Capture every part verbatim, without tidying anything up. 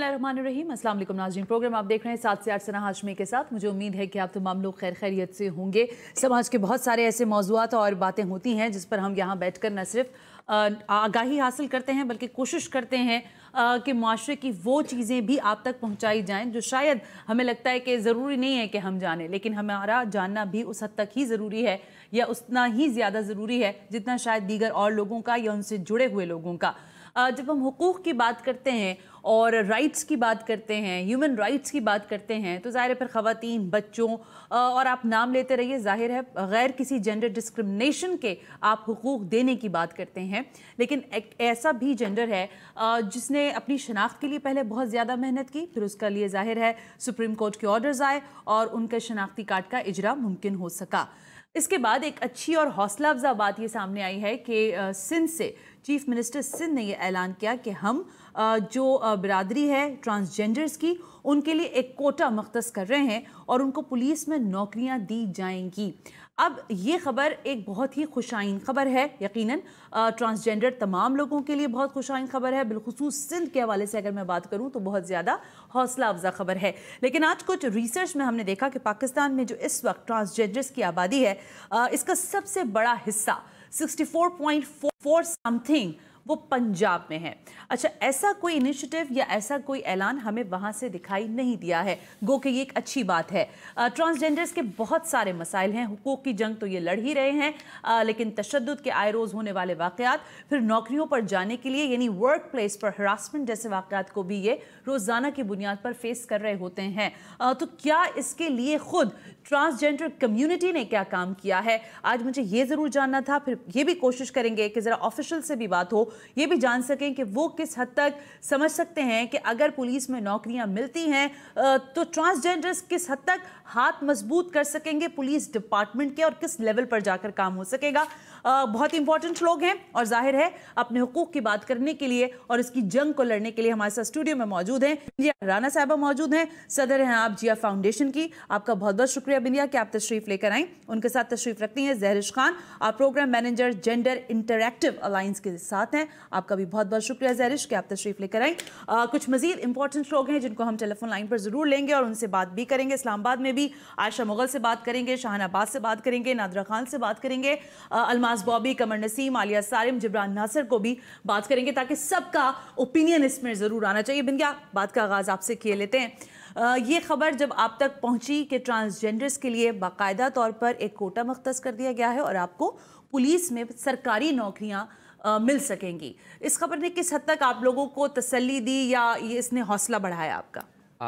बिस्मिल्लाहिर्रहमानिर्रहीम। अस्सलाम वालेकुम नाज़रीन, प्रोग्राम आप देख रहे हैं सात से आठ सना हाशमी के साथ। मुझे उम्मीद है कि आप तमाम लोग खैर खैरियत से होंगे। समाज के बहुत सारे ऐसे मौज़ूआत और बातें होती हैं जिस पर हम यहाँ बैठ कर न सिर्फ आगाही हासिल करते हैं बल्कि कोशिश करते हैं कि माशरे की वो चीज़ें भी आप तक पहुँचाई जाएँ जो शायद हमें लगता है कि ज़रूरी नहीं है कि हम जानें, लेकिन हमारा जानना भी उस हद तक ही ज़रूरी है या उतना ही ज़्यादा ज़रूरी है जितना शायद दीगर और लोगों का या उनसे जुड़े हुए लोगों का। जब हम हुकूक़ की बात करते हैं और राइट्स की बात करते हैं, ह्यूमन राइट्स की बात करते हैं, तो ज़ाहिर है फिर ख़वातीन, बच्चों और आप नाम लेते रहिए, ज़ाहिर है गैर किसी जेंडर डिस्क्रिमिनेशन के आप हुकूक़ देने की बात करते हैं। लेकिन एक ऐसा भी जेंडर है जिसने अपनी शनाख्त के लिए पहले बहुत ज़्यादा मेहनत की, फिर उसका लिए ज़ाहिर है सुप्रीम कोर्ट के ऑर्डर्स आए और उनके शनाख्ती कार्ड का इजरा मुमकिन हो सका। इसके बाद एक अच्छी और हौसला अफजा बात ये सामने आई है कि सिंध से चीफ मिनिस्टर सिंध ने यह ऐलान किया कि हम जो बिरादरी है ट्रांसजेंडर्स की उनके लिए एक कोटा मख्तस कर रहे हैं और उनको पुलिस में नौकरियां दी जाएंगी। अब ये खबर एक बहुत ही खुशाइन खबर है, यकीनन ट्रांसजेंडर तमाम लोगों के लिए बहुत खुशाइन खबर है, बिलखुसूस सिंध के हवाले से अगर मैं बात करूं तो बहुत ज़्यादा हौसला अफजा खबर है। लेकिन आज कुछ रिसर्च में हमने देखा कि पाकिस्तान में जो इस वक्त ट्रांसजेंडर्स की आबादी है इसका सबसे बड़ा हिस्सा sixty four point four something वो पंजाब में है। अच्छा, ऐसा कोई इनिशिएटिव या ऐसा कोई ऐलान हमें वहाँ से दिखाई नहीं दिया है, गो कि ये एक अच्छी बात है। ट्रांसजेंडर्स के बहुत सारे मसाइल हैं, हुकूक की जंग तो ये लड़ ही रहे हैं, आ, लेकिन तशद्दुद के आए रोज़ होने वाले वाक़यात, फिर नौकरियों पर जाने के लिए यानी वर्क प्लेस पर हरासमेंट जैसे वाक़यात को भी ये रोज़ाना की बुनियाद पर फेस कर रहे होते हैं। आ, तो क्या इसके लिए खुद ट्रांसजेंडर कम्युनिटी ने क्या काम किया है, आज मुझे ये ज़रूर जानना था। फिर ये भी कोशिश करेंगे कि ज़रा ऑफिशियल से भी बात हो, ये भी जान सकें कि वो किस हद तक समझ सकते हैं कि अगर पुलिस में नौकरियां मिलती हैं तो ट्रांसजेंडर्स किस हद तक हाथ मजबूत कर सकेंगे पुलिस डिपार्टमेंट के और किस लेवल पर जाकर काम हो सकेगा। बहुत ही इंपॉर्टेंट लोग हैं और जाहिर है अपने हुकूक की बात करने के लिए और इसकी जंग को लड़ने के लिए हमारे साथ स्टूडियो में मौजूद हैं बिंदिया राना साहिबा मौजूद हैं, सदर हैं आप जिया फाउंडेशन की। आपका बहुत बहुत शुक्रिया बिंदिया कि आप तशरीफ लेकर आएँ। उनके साथ तशरीफ रखती हैं जहरिश खान, आप programme manager gender interactive alliance के साथ हैं। आपका भी बहुत बहुत शुक्रिया जहरिश कि आप तशरीफ लेकर आएँ। कुछ मजीद इंपॉर्टेंट लोग हैं जिनको हम टेलीफोन लाइन पर जरूर लेंगे और उनसे बात भी करेंगे। इस्लामाबाद में भी आयशा मुगल से बात करेंगे, शाहनाबाद से बात करेंगे, नादरा खान से बात करेंगे, अलमाज बॉबी, कमर नसीम, आलिया सारिम, जिब्रान नासिर को भी बात करेंगे ताकि सबका ओपिनियन इसमें ज़रूर आना चाहिए। बिंदिया, बात का आगाज़ आपसे किए लेते हैं। आ, ये खबर जब आप तक पहुंची कि ट्रांसजेंडर्स के लिए बाकायदा तौर पर एक कोटा मख्तस कर दिया गया है और आपको पुलिस में सरकारी नौकरियां मिल सकेंगी, इस खबर ने किस हद तक आप लोगों को तसल्ली दी या ये इसने हौसला बढ़ाया आपका?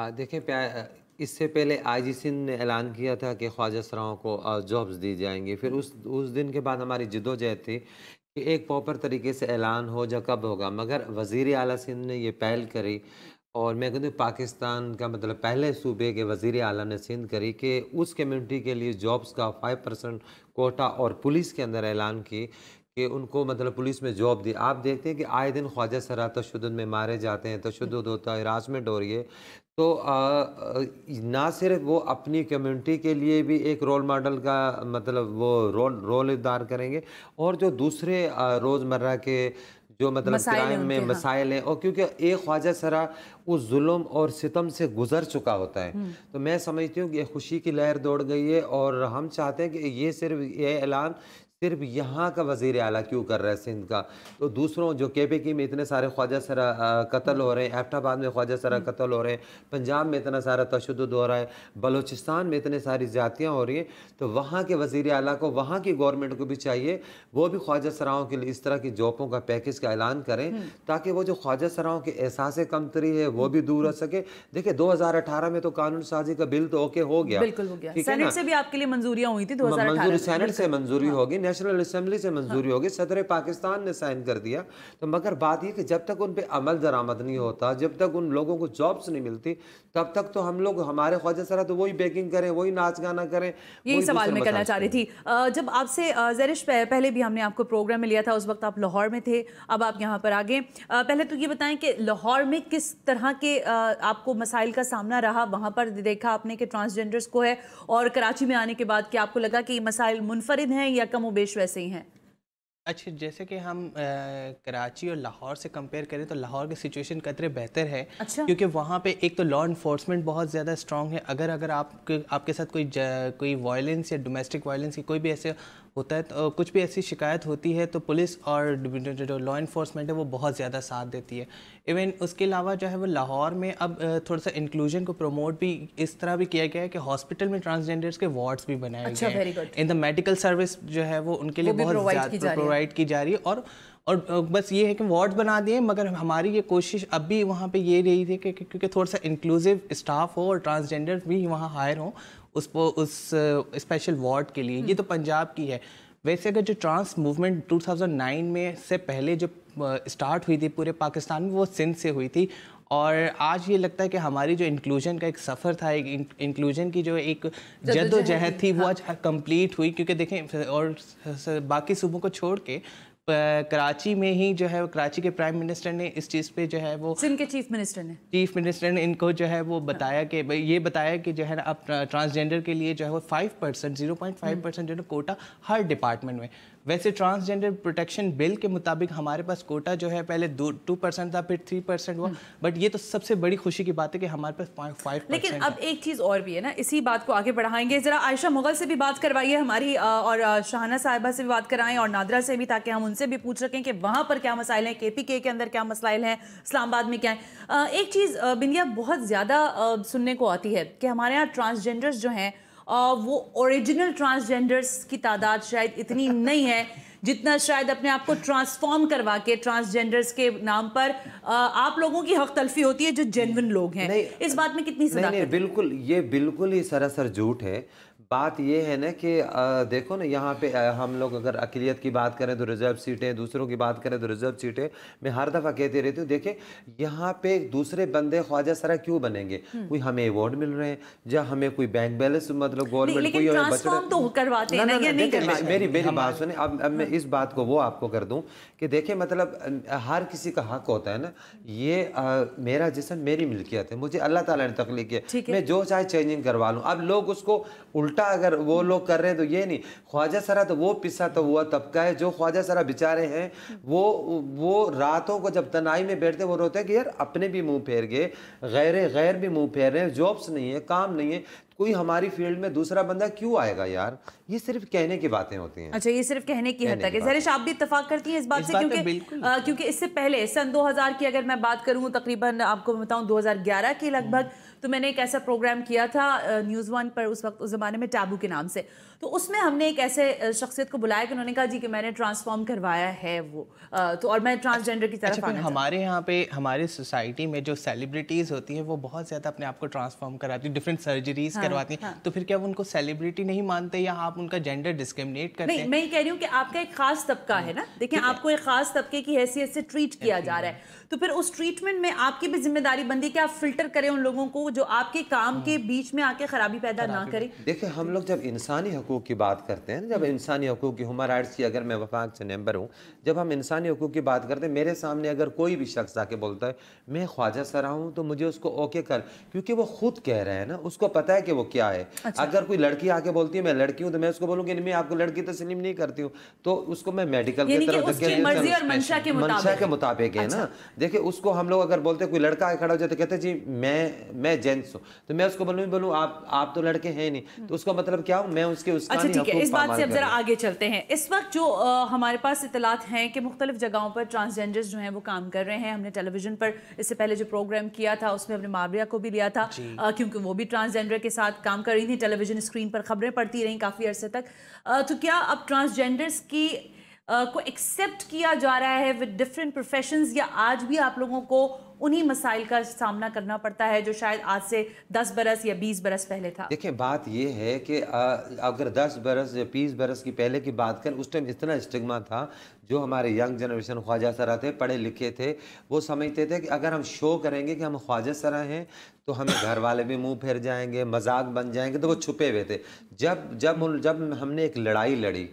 देखें, इससे पहले आईजी सिंध ने ऐलान किया था कि ख्वाजा सराओं को जॉब्स दी जाएंगी। फिर उस उस दिन के बाद हमारी जिद्दोजहद थी कि एक प्रॉपर तरीके से ऐलान हो जा कब होगा, मगर वज़ीर आला सिंध ने ये पहल करी और मैं कहती हूँ पाकिस्तान का मतलब पहले सूबे के वज़ीर आला ने सिंध करी कि उस कम्यूनिटी के लिए जॉब्स का फाइव परसेंट कोटा और पुलिस के अंदर ऐलान की कि उनको मतलब पुलिस में जॉब दी। आप देखते हैं कि आए दिन ख्वाजा सरा तशद्दुद में मारे जाते हैं, तशद्दुद होता है, हरासमेंट हो रही है। तो आ, ना सिर्फ वो अपनी कम्युनिटी के लिए भी एक रोल मॉडल का मतलब वो रोल रोल इख्तियार करेंगे और जो दूसरे रोज़मर्रा के जो मतलब क्राइम में मसाइल हैं, और क्योंकि एक ख्वाजा सरा उस जुल्म और सितम से गुजर चुका होता है, तो मैं समझती हूँ कि खुशी की लहर दौड़ गई है और हम चाहते हैं कि ये सिर्फ ये ऐलान सिर्फ यहाँ का वज़ीर आला क्यों कर रहा है सिंध का, तो दूसरों जो के पी की में इतने सारे ख्वाजा सरा कत्ल हो रहे हैं, एबटाबाद में ख्वाजा सरा कत्ल हो रहे हैं, पंजाब में इतना सारा तशद्दुद हो रहा है, बलूचिस्तान में इतने सारी ज़्यादतियाँ हो रही हैं, तो वहाँ के वज़ीर आला को, वहाँ की गवर्नमेंट को भी चाहिए वो भी ख्वाजा सराओं के लिए इस तरह की जॉबों का पैकेज का ऐलान करें ताकि वो जो ख्वाजा सराओं के एहसास कमतरी है वो भी दूर हो सके। देखिए दो हज़ार अठारह में तो कानून साजी का बिल तो ओके हो गया, बिल्कुल हो गया, सेनेट से भी आपके लिए मंजूरियां हुई थी दो हज़ार अठारह, सेनेट से मंजूरी होगी, नेशनल असेंबली से मंजूरी होगी, सदर पाकिस्तान ने साइन कर दिया। तो मगर बात ये कि जब तक उन पे अमल दरामद नहीं होता, जब तक उन लोगों को जॉब्स नहीं मिलती, तब तक तो हम लोग हमारे ख्वाजा सरा तो वही बेकिंग करें, वही नाच गाना करें। यही सवाल मैं करना चाह रही थी। जब आपसे ज़रिश पहले भी हमने आपको प्रोग्राम में लिया था, उस वक्त आप लाहौर में थे, अब आप यहाँ पर आ गए। पहले तो ये बताएं कि लाहौर में किस तरह के आपको मसाइल का सामना रहा, वहाँ पर देखा आपने कि ट्रांसजेंडर्स को है, और कराची में आने के बाद कि आपको लगा कि ये मसाइल मुनफरिद हैं या कम व बेश वैसे ही हैं? अच्छा, जैसे कि हम आ, कराची और लाहौर से कंपेयर करें तो लाहौर की सिचुएशन कतरे बेहतर है। अच्छा। क्योंकि वहाँ पे एक तो लॉ इन्फोर्समेंट बहुत ज़्यादा स्ट्रॉन्ग है। अगर अगर आपके आपके साथ कोई कोई वायलेंस या डोमेस्टिक वायलेंस की कोई भी ऐसे होता है तो कुछ भी ऐसी शिकायत होती है तो पुलिस और जो लॉ इन्फोर्समेंट है वो बहुत ज़्यादा साथ देती है। इवन उसके अलावा जो है वो लाहौर में अब थोड़ा सा इंक्लूजन को प्रमोट भी इस तरह भी किया गया है कि हॉस्पिटल में ट्रांसजेंडर्स के वार्ड्स भी बनाए अच्छा, गए हैं। इन द मेडिकल सर्विस जो है वो उनके लिए बहुत ज़्यादा प्रोवाइड की जा रही है। और और बस ये है कि वार्ड्स बना दिए, मगर हमारी ये कोशिश अब भी वहाँ पे ये रही थी कि क्योंकि थोड़ा सा इंक्लूसिव स्टाफ हो और ट्रांसजेंडर भी वहाँ हायर हो उस उस स्पेशल वार्ड के लिए। ये तो पंजाब की है। वैसे अगर जो trans movement two thousand nine में से पहले जो स्टार्ट हुई थी पूरे पाकिस्तान में, वो सिंध से हुई थी। और आज ये लगता है कि हमारी जो इंक्लूजन का एक सफ़र था, एक इंक्लूजन की जो एक जद्दोजहद थी, वो आज कंप्लीट हुई। क्योंकि देखें, और बाकी सूबों को छोड़ के कराची में ही जो है कराची के प्राइम मिनिस्टर ने इस चीज़ पे जो है वो सिंध के चीफ मिनिस्टर ने चीफ मिनिस्टर ने इनको जो है वो बताया कि ये बताया कि जो है ना अब ट्रांसजेंडर के लिए जो है वो five percent zero point five percent जो है कोटा हर डिपार्टमेंट में। वैसे ट्रांसजेंडर प्रोटेक्शन बिल के मुताबिक हमारे पास कोटा जो है पहले दो टू परसेंट था, फिर थ्री परसेंट हुआ। बट ये तो सबसे बड़ी खुशी की बात है कि हमारे पास फाइव परसेंट। लेकिन अब एक चीज़ और भी है ना, इसी बात को आगे बढ़ाएंगे। ज़रा आयशा मुगल से भी बात करवाइए हमारी, और शाहना साहिबा से भी बात कराएं, और नादरा से भी, ताकि हम उनसे भी पूछ सकें कि वहाँ पर क्या मसाइल हैं, के पी के के अंदर क्या मसाइल हैं, इस्लामाबाद में क्या है। एक चीज़ बिंदिया बहुत ज़्यादा सुनने को आती है कि हमारे यहाँ ट्रांसजेंडर्स जो हैं वो ओरिजिनल ट्रांसजेंडर्स की तादाद शायद इतनी नहीं है जितना शायद अपने आप को ट्रांसफॉर्म करवा के ट्रांसजेंडर्स के नाम पर आप लोगों की हक तलफी होती है जो जेन्युइन लोग हैं। इस बात में कितनी सदाकत? नहीं, नहीं, बिल्कुल, ये बिल्कुल ही सरासर झूठ है। बात ये है ना कि देखो ना, यहाँ पे हम लोग अगर अक़लियत की बात करें तो रिजर्व सीटें, दूसरों की बात करें तो रिजर्व सीटें। मैं हर दफ़ा कहती रहती हूँ, देखें यहाँ पे दूसरे बंदे ख्वाजा सरा क्यों बनेंगे? कोई हमें अवार्ड मिल रहे हैं, या हमें कोई बैंक बैलेंस, मतलब गवर्नमेंट कोई ट्रांसफॉर्म तो करवाते हैं ना, या नहीं करवाते? मेरी मेरी बात सुने, अब अब मैं इस बात को वो आपको कर दूँ कि देखिए, मतलब हर किसी का हक होता है ना। ये मेरा जिस्म मेरी मिल्कियत है, मुझे अल्लाह ताला ने तख्लीक किया, मैं जो चाहे चेंजिंग करवा लूँ। अब लोग उसको उल्टा अगर वो लोग कर रहे हैं तो ये नहीं। ख्वाजा सरा तो वो पिसा तो हुआ तबका है जो ख्वाजा सरा बेचारे हैं, वो वो रातों को जब तनाई में बैठते वो रोते हैं कि यार अपने भी मुंह फेर गए, गैर गैर भी मुंह फेर रहे हैं, जॉब्स नहीं है, काम नहीं है, कोई हमारी फील्ड में दूसरा बंदा क्यों आएगा यार? ये सिर्फ कहने की बातें होती हैं। अच्छा, ये सिर्फ कहने की हद तक है। ज़रिश, आप भी इत्तेफाक करती हैं इस बात इस से? बात क्योंकि आ, क्योंकि इससे पहले सन दो हज़ार की अगर मैं बात करूं, तकरीबन आपको बताऊं दो हज़ार ग्यारह की लगभग, तो मैंने एक ऐसा प्रोग्राम किया था न्यूज़ वन पर, उस वक्त उस ज़माने में टैबू के नाम से। तो उसमें हमने एक ऐसे शख्सियत को बुलाया कि उन्होंने कहा जी कि मैंने ट्रांसफॉर्म करवाया है वो, तो और मैं ट्रांसजेंडर की तरफ आना। हमारे यहाँ पे हमारी सोसाइटी में जो सेलिब्रिटीज़ होती हैं वो बहुत ज़्यादा अपने आप को ट्रांसफॉर्म कराती हैं, डिफरेंट सर्जरीज करवाती हैं। तो फिर क्या वो उनको सेलिब्रिटी नहीं मानते, या आप उनका जेंडर डिस्क्रिमिनेट करते हैं? नहीं, मैं ये कह रही हूँ कि आपका एक खास तबका है ना, देखिए आपको एक खास तबके की हैसियत से ट्रीट किया जा रहा है, तो फिर उस ट्रीटमेंट में आपकी भी जिम्मेदारी बनती है कि आप फिल्टर करें उन लोगों को जो आपके काम के बीच में आके खराबी पैदा ना करें। देखिए, हम लोग जब इंसानी हकूक़ की बात करते हैं, जब इंसानी हकूक़ की, ह्यूमन राइट्स की, अगर मैं वफाक से मेंबर हूँ, जब हम इंसानी हकूक़ की बात करते हैं, मेरे सामने अगर कोई भी शख्स आके बोलता है मैं ख्वाजा सरा हूँ, तो मुझे उसको ओके कर, क्योंकि वो खुद कह रहे हैं ना, उसको पता है कि वो क्या है। अच्छा। अगर कोई लड़की आके बोलती है मैं लड़की हूँ, तो मैं उसको बोलूँगी मैं आपको लड़की तस्लीम नहीं करती हूँ, तो उसको मैं मेडिकल की तरफ मंशा के मुताबिक है ना। देखिए, उसको हम लोग अगर बोलते कोई लड़का खड़ा हो जाए तो कहते जी मैं मैं जेंट्स हूँ, तो मैं उसको बोलूँ बोलूँ आप आप तो लड़के हैं नहीं, तो उसका मतलब क्या हूँ मैं उसके उसका। अच्छा, ठीक है, इस बात से अब जरा आगे चलते हैं। इस वक्त जो आ, हमारे पास इतलात हैं कि मुख्तलिफ जगहों पर ट्रांसजेंडर्स जो हैं वो काम कर रहे हैं। हमने टेलीविजन पर इससे पहले जो प्रोग्राम किया था उसमें हमने मावरिया को भी लिया था, आ, क्योंकि वो भी ट्रांसजेंडर के साथ काम कर रही थी, टेलीविजन स्क्रीन पर खबरें पढ़ती रहीं काफ़ी अरसे तक। आ, तो क्या अब ट्रांसजेंडर्स की आ, को एक्सेप्ट किया जा रहा है विद डिफरेंट प्रोफेशंस, या आज भी आप लोगों को उन्हीं मसाइल का सामना करना पड़ता है जो शायद आज से दस बरस या बीस बरस पहले था? देखिए, बात ये है कि अगर दस बरस या बीस बरस की पहले की बात करें, उस टाइम इतना स्टिग्मा था। जो हमारे यंग जनरेशन ख्वाजा सरा थे, पढ़े लिखे थे, वो समझते थे कि अगर हम शो करेंगे कि हम ख्वाजा सरा हैं तो हमें घर वाले भी मुंह फेर जाएंगे, मजाक बन जाएंगे, तो वो छुपे हुए थे। जब जब जब हमने एक लड़ाई लड़ी,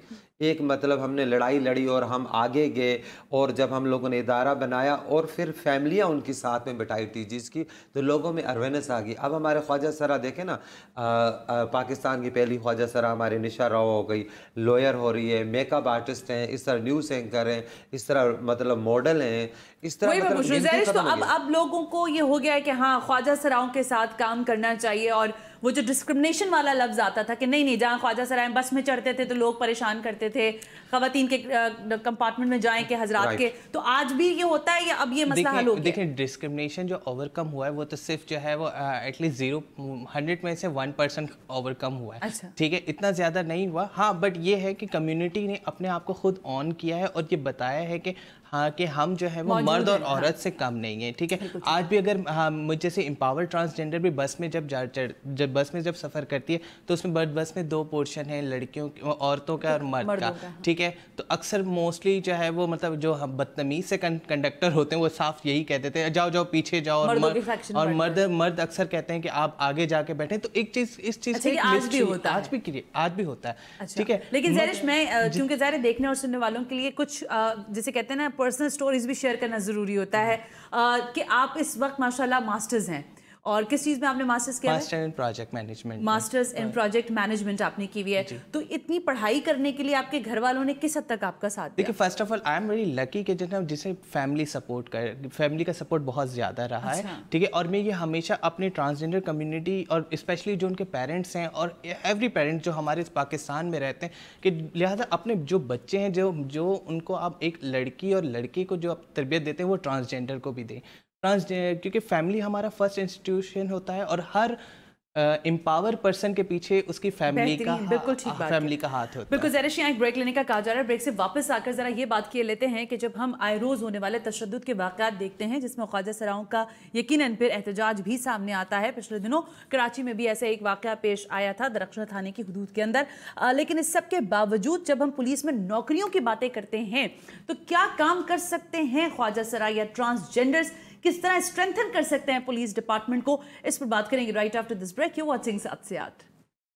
एक मतलब हमने लड़ाई लड़ी और हम आगे गए, और जब हम लोगों ने इदारा बनाया और फिर फैमिलियाँ उनके साथ में बिठाई थी जिसकी, तो लोगों में अवेयरनेस आ गई। अब हमारे ख्वाजा सरा देखें ना, आ, आ, पाकिस्तान की पहली ख्वाजा सरा हमारी निशा राव हो गई, लॉयर हो रही है, मेकअप आर्टिस्ट हैं, इस तरह न्यूज़ एंकर हैं, इस तरह मतलब मॉडल हैं, इस तरह मतलब तो अब अब लोगों को ये हो गया है कि हाँ ख्वाजा सराओं के साथ काम करना चाहिए, और वो जो डिस्क्रिमिनेशन वाला लफ्ज आता था कि नहीं नहीं जहाँ ख्वाजा सराय बस में चढ़ते थे तो लोग परेशान करते थे, खवातीन के कंपार्टमेंट में जाएं के हजरात के, तो आज भी ये होता है या अब ये मसला हल हो गया? देखिए डिस्क्रिमिनेशन जो ओवरकम हुआ है वो तो सिर्फ जो है वो एटलीस्ट जीरो हंड्रेड में से वन परसेंट ओवरकम हुआ है। अच्छा। ठीक है, इतना ज़्यादा नहीं हुआ। हाँ, बट ये है कि कम्युनिटी ने अपने आप को खुद ऑन किया है और ये बताया है कि हाँ कि हम जो है वो मर्द और औरत हाँ। से कम नहीं है। ठीक है, आज भी अगर हाँ मुझे से एम्पावर ट्रांसजेंडर भी बस में जब जा जब बस में जब सफ़र करती है तो उसमें बर्ड बस में दो पोर्शन है, लड़कियों औरतों का और मर्द का। ठीक है, तो अक्सर मोस्टली जो है वो मतलब जो हम बदतमीज से कंडक्टर होते हैं वो साफ यही कहते थे जाओ जाओ पीछे जाओ, और मर्द मर्द अक्सर कहते हैं कि आप आगे जाके बैठे। तो एक चीज़ इस चीज़ से आज भी होता है, आज भी आज भी होता है। ठीक है, लेकिन ज़ाहिर मैं क्योंकि ज़ाहिर देखने और सुनने वालों के लिए कुछ जैसे कहते हैं ना पर्सनल स्टोरीज भी शेयर करना ज़रूरी होता है कि आप इस वक्त माशाल्लाह मास्टर्स हैं, और किस चीज़ में आपने मास्टर्स किया है? Master in project management. Masters in project management आपने की हुई है। तो इतनी पढ़ाई करने के लिए आपके घर वालों ने किस हद तक आपका साथ दिया? देखिए, first of all I am very lucky कि जितना जिसे फैमिली सपोर्ट कर फैमिली का सपोर्ट बहुत ज़्यादा रहा अच्छा। है। ठीक है, और मैं ये हमेशा अपने ट्रांसजेंडर कम्युनिटी और स्पेशली जो उनके पेरेंट्स हैं और एवरी पेरेंट जो हमारे पाकिस्तान में रहते हैं कि लिहाजा अपने जो बच्चे हैं जो जो उनको आप एक लड़की और लड़के को जो आप तरबियत देते हैं वो ट्रांसजेंडर को भी दें। ट्रांसजेंडर क्योंकि फैमिली हमारा फर्स्ट इंस्टीट्यूशन होता है और हर एम्पावर uh, पर्सन के पीछे उसकी फैमिली का बिल्कुल ठीक बात फैमिली का हाथ होता है। बिल्कुल ज़रा यहाँ एक ब्रेक लेने का कहा जा रहा है। ब्रेक से वापस आकर ज़रा ये बात किए लेते हैं कि जब हम आए रोज़ होने वाले तशद्दुद के वाक़यात देखते हैं जिसमें ख्वाजा सराओं का यकीनन फिर एहतजाज भी सामने आता है। पिछले दिनों कराची में भी ऐसा एक वाक़या पेश आया था दरख्शा थाने की हदूद के अंदर, आ, लेकिन इस सब के बावजूद जब हम पुलिस में नौकरियों की बातें करते हैं तो क्या काम कर सकते हैं ख्वाजा सरा या ट्रांसजेंडर्स, किस तरह स्ट्रेंथन कर सकते हैं पुलिस डिपार्टमेंट को, इस पर बात करेंगे right after this break. You watching सात से आठ।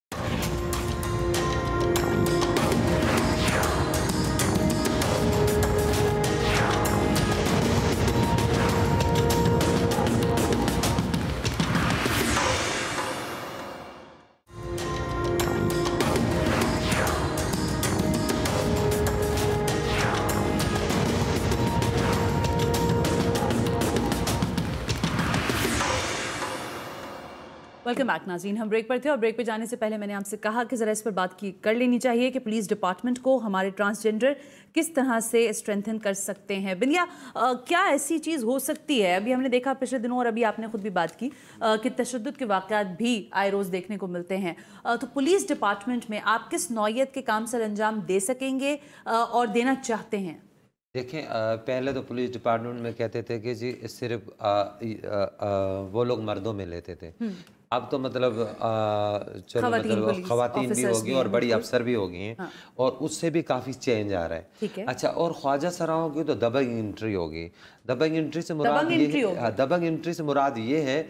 वेलकम बैक नाज़रीन, हम ब्रेक पर थे और ब्रेक पे जाने से पहले मैंने आपसे कहा कि ज़रा इस पर बात की कर लेनी चाहिए कि पुलिस डिपार्टमेंट को हमारे ट्रांसजेंडर किस तरह से स्ट्रेंथन कर सकते हैं। बिनिया, आ, क्या ऐसी चीज़ हो सकती है? अभी हमने देखा पिछले दिनों और अभी आपने खुद भी बात की आ, कि तशद्दुद के वाक़यात भी आए रोज़ देखने को मिलते हैं, आ, तो पुलिस डिपार्टमेंट में आप किस नौयत के काम सर अंजाम दे सकेंगे आ, और देना चाहते हैं? देखें, पहले तो पुलिस डिपार्टमेंट में कहते थे कि जी सिर्फ आ, आ, आ, वो लोग मर्दों में लेते थे, अब तो मतलब आ, चलो मतलब खवातीन भी होगी और बड़ी अफसर भी होगी हैं। हाँ। और उससे भी काफ़ी चेंज आ रहा है, है। अच्छा, और ख्वाजा सराओं की तो दबंग एंट्री होगी। दबंग एंट्री से मुराद ये दबंग एंट्री से मुराद ये है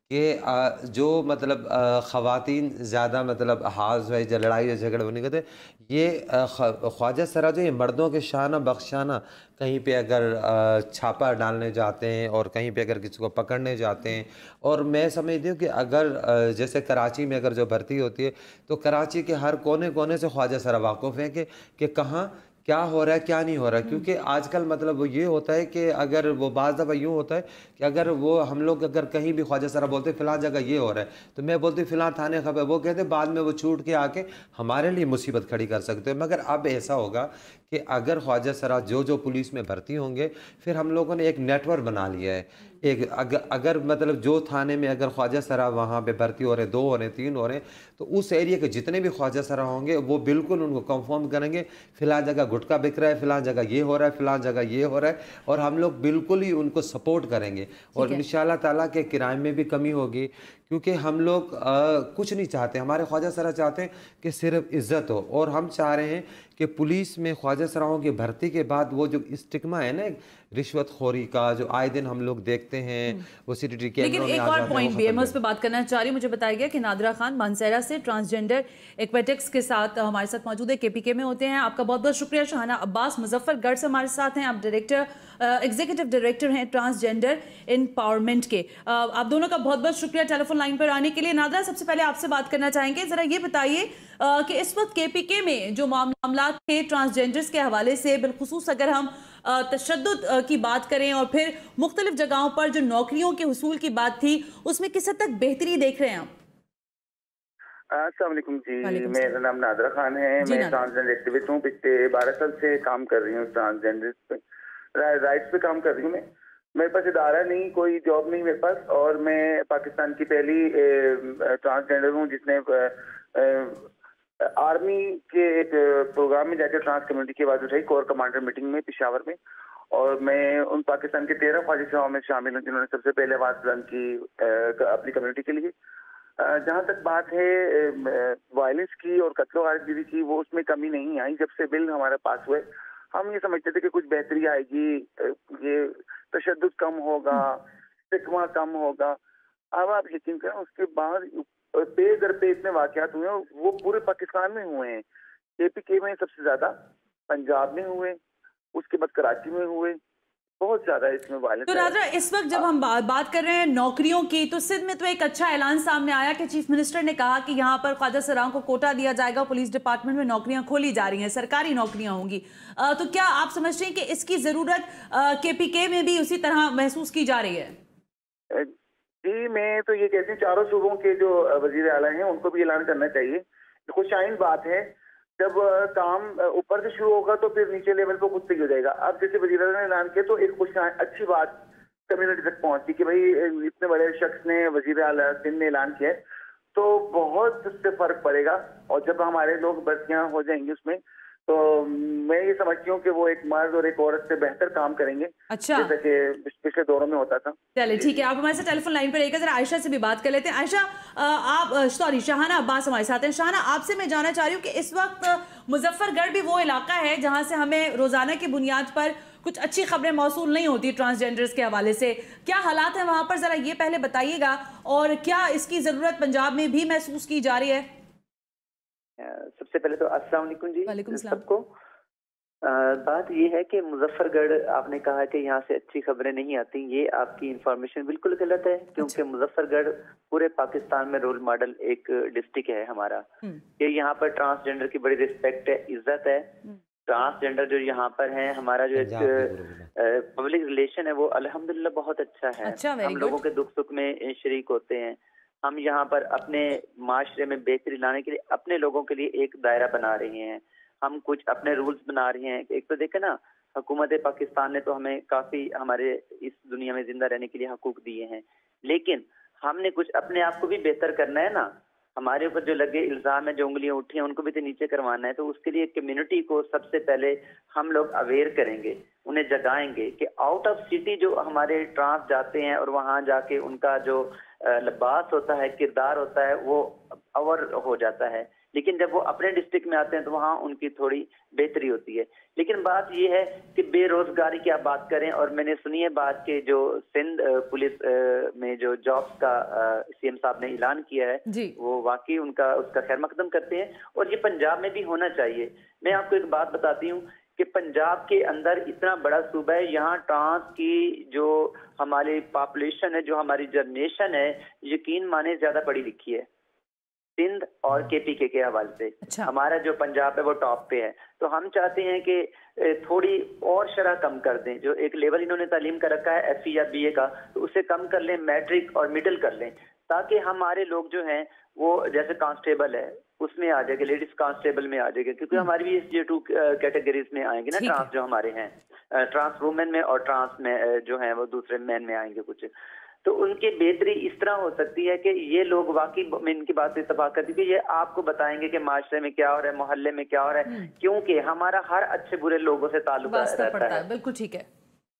कि जो मतलब ख़वातीन ज़्यादा मतलब हाउस वाइज या लड़ाई या झगड़े नहीं करते, ये ख्वाजा सरा जो ये मर्दों के शाना बख्शाना कहीं पे अगर छापा डालने जाते हैं और कहीं पे अगर किसी को पकड़ने जाते हैं, और मैं समझती हूँ कि अगर जैसे कराची में अगर जो भर्ती होती है तो कराची के हर कोने कोने से ख्वाजा सरा वाक़ुफ़ है कि, कि कहाँ क्या हो रहा है क्या नहीं हो रहा है। क्योंकि आजकल मतलब वो ये होता है कि अगर वो बाज़ दफ़ा यूँ होता है कि अगर वो हम लोग अगर कहीं भी ख्वाजा सरा बोलते फ़िलहाल जगह ये हो रहा है तो मैं बोलती फ़िलहाल थाने खबर, वो कहते बाद में वो छूट के आके हमारे लिए मुसीबत खड़ी कर सकते हैं। मगर अब ऐसा होगा कि अगर ख्वाजा सरा जो जो पुलिस में भर्ती होंगे, फिर हम लोगों ने एक नेटवर्क बना लिया है। एक अगर अगर मतलब जो थाने में अगर ख्वाजा सरा वहाँ पे भर्ती हो रहे, दो हो रहे, तीन हो रहे, तो उस एरिया के जितने भी ख्वाजा सरा होंगे वो बिल्कुल उनको कंफर्म करेंगे फ़िलहाल जगह गुटका बिक रहा है, फ़िलहाल जगह ये हो रहा है, फ़िलहाल जगह ये हो रहा है, और हम लोग बिल्कुल ही उनको सपोर्ट करेंगे और इंशाअल्लाह ताला के किराए में भी कमी होगी। क्योंकि हम लोग आ, कुछ नहीं चाहते। हमारे ख्वाजा सरा चाहते हैं कि सिर्फ इज्जत हो, और हम चाह रहे हैं कि पुलिस में ख्वाजा सराओं की भर्ती के बाद वो जो स्टिग्मा है ना रिश्वतखोरी का, जो आए दिन हम लोग देखते हैं वो सीसीटीवी कैमरों में आ जाता है। लेकिन एक और पॉइंट भी है, मैं उस पर बात करना चाह रही हूँ। मुझे बताया गया कि नादिरा खान मानसेरा से ट्रांसजेंडर एक्वेटिक्स के साथ हमारे साथ मौजूद है, केपीके में होते हैं। आपका बहुत बहुत शुक्रिया। शाहाना अब्बास मुजफ्फरगढ़ से हमारे साथ हैं, आप डायरेक्टर एग्जीक्यूटिव डायरेक्टर हैं ट्रांसजेंडर एम्पावरमेंट के। आप दोनों का बहुत बहुत शुक्रिया टेलीफोन लाइन पर आने के लिए। नादिरा, सबसे पहले आपसे बात करना चाहेंगे, जरा ये बताइए कि इस वक्त केपीके में जो मामला थे ट्रांसजेंडर्स के हवाले से, बिलखुसूस अगर हम तशद्दुद की बात करें और फिर मुख्तलिफ जगहों पर जो नौकरियों के हुसूल की बात थी, उसमें किस हद तक बेहतरी देख रहे हैं आप? अस्सलाम वालेकुम जी, मेरा नाम नादिरा खान है, मैं ट्रांसजेंडर एक्टिविस्ट हूँ। पिछले बारह साल से काम कर रही हूँ ट्रांसजेंडर पे, राइट्स पे काम कर रही हूँ मैं। मेरे पास इदारा नहीं, कोई जॉब नहीं मेरे पास, और मैं पाकिस्तान की पहली ट्रांसजेंडर हूँ जिसने आर्मी के एक प्रोग्राम में जाकर ट्रांस कम्युनिटी की आवाज उठाई, कोर कमांडर मीटिंग में पेशावर में। और मैं उन पाकिस्तान के तेरह ख्वाजा सराओं में शामिल हूँ जिन्होंने सबसे पहले आवाज बुलंद की अपनी कम्युनिटी के लिए। जहाँ तक बात है वायलेंस की और कत्लो गारतगिरी की, वो उसमें कमी नहीं आई। जब से बिल हमारे पास हुए, हम ये समझते थे कि कुछ बेहतरी आएगी, ये तशद्दुद कम होगा, स्टिग्मा कम होगा। अब आप यकीन करें, उसके बाद पे दर पे इतने वाकयात हुए, वो पूरे पाकिस्तान में हुए हैं। केपीके में सबसे ज्यादा, पंजाब में हुए, उसके बाद कराची में हुए, बहुत ज्यादा इसमें वायलेंस। तो नादिरा, इस वक्त जब हम बा, बात कर रहे हैं नौकरियों की, तो सिंध में तो एक अच्छा ऐलान सामने आया कि चीफ मिनिस्टर ने कहा कि यहाँ पर ख्वाजा सराओं को कोटा दिया जाएगा, पुलिस डिपार्टमेंट में नौकरियां खोली जा रही हैं, सरकारी नौकरियां होंगी। आ, तो क्या आप समझते हैं कि इसकी जरूरत केपीके में भी उसी तरह महसूस की जा रही है? जी, मैं तो ये कहती हूँ चारों सूबों के जो वजीर आला हैं उनको भी ऐलान करना चाहिए। खुशाइन बात है, जब काम ऊपर से शुरू होगा तो फिर नीचे लेवल पर खुद से हो जाएगा। अब जैसे वजीर आला ने ऐलान किया तो एक खुश अच्छी बात कम्युनिटी तक पहुंची कि भाई इतने बड़े शख्स ने, वजीर आला सिंध ने ऐलान किया है, तो बहुत उससे फर्क पड़ेगा। और जब हमारे लोग भर्तियां हो जाएंगे उसमें, तो मैं ये समझती हूँ कि वो एक मर्द और एक औरत से बेहतर काम करेंगे। अच्छा, जैसे कि पिछले दौरों में होता था। चलिए ठीक है, आप हमारे साथ टेलीफोन लाइन पर रहेगा। जरा आयशा से भी बात कर लेते हैं। आयशा, आप सॉरी शाहाना अब्बास हमारे साथ हैं। शाहाना, आपसे मैं जानना चाह रही हूँ कि इस वक्त मुजफ्फरगढ़ भी वो इलाका है जहाँ से हमें रोजाना की बुनियाद पर कुछ अच्छी खबरें मौसूल नहीं होती ट्रांसजेंडर्स के हवाले से। क्या हालात है वहाँ पर, जरा ये पहले बताइएगा, और क्या इसकी जरूरत पंजाब में भी महसूस की जा रही है? सबसे पहले तो अस्सलाम वालेकुम जी सबको। बात ये है कि मुजफ्फरगढ़, आपने कहा कि यहाँ से अच्छी खबरें नहीं आती, ये आपकी इंफॉर्मेशन बिल्कुल गलत है। क्योंकि मुजफ्फरगढ़ पूरे पाकिस्तान में रोल मॉडल एक डिस्ट्रिक्ट है हमारा, कि यहाँ पर ट्रांसजेंडर की बड़ी रिस्पेक्ट है, इज्जत है। ट्रांसजेंडर जो यहाँ पर है, हमारा जो एक पब्लिक रिलेशन है वो अल्हम्दुलिल्लाह बहुत अच्छा है। अच्छा, हम लोगों के दुख सुख में शरीक होते हैं। हम यहाँ पर अपने माशरे में बेहतरी लाने के लिए अपने लोगों के लिए एक दायरा बना रहे हैं, हम कुछ अपने रूल्स बना रहे हैं। एक तो देखे ना, हुकूमत पाकिस्तान ने तो हमें काफी हमारे इस दुनिया में जिंदा रहने के लिए हकूक दिए हैं, लेकिन हमने कुछ अपने आप को भी बेहतर करना है ना। हमारे ऊपर जो लगे इल्जाम है, जो उंगलियां उठी हैं, उनको भी तो नीचे करवाना है। तो उसके लिए कम्युनिटी को सबसे पहले हम लोग अवेयर करेंगे, उन्हें जगाएंगे कि आउट ऑफ सिटी जो हमारे ट्रांस जाते हैं और वहां जाके उनका जो लिबास होता है, किरदार होता है, वो अवर हो जाता है। लेकिन जब वो अपने डिस्ट्रिक्ट में आते हैं तो वहाँ उनकी थोड़ी बेहतरी होती है। लेकिन बात ये है कि बेरोजगारी की आप बात करें, और मैंने सुनी है बात के जो सिंध पुलिस में जो जॉब्स का सीएम साहब ने ऐलान किया है, वो वाकई उनका उसका खैर मकदम करते हैं, और ये पंजाब में भी होना चाहिए। मैं आपको एक बात बताती हूँ कि पंजाब के अंदर इतना बड़ा सूबा है, यहाँ ट्रांस की जो हमारी पॉपुलेशन है, जो हमारी जनरेशन है, यकीन माने ज्यादा पढ़ी लिखी है सिंध और केपीके के हवाले से। अच्छा। हमारा जो पंजाब है वो टॉप पे है। तो हम चाहते हैं कि थोड़ी और शरह कम कर दें। जो एक लेवल इन्होंने तालीम का रखा है एफ या बी ए का, तो उसे कम कर लें, मैट्रिक और मिडिल कर लें, ताकि हमारे लोग जो हैं वो जैसे कांस्टेबल है उसमें आ जाएंगे, लेडीज कांस्टेबल में आ जाएंगे, क्योंकि हमारी भी इस जे टू कैटेगरीज में आएंगे ना ट्रांस जो हमारे हैं, ट्रांस वुमेन में और ट्रांस में जो है वो दूसरे मैन में आएंगे कुछ। तो उनकी बेहतरी इस तरह हो सकती है कि ये लोग वाकई, मैं इनकी बात से इत्तेफाक करती हूँ कि ये आपको बताएंगे कि माशरे में क्या हो रहा है, मोहल्ले में क्या हो रहा है, क्योंकि हमारा हर अच्छे बुरे लोगों से ताल्लुक रहता है। बिल्कुल ठीक है।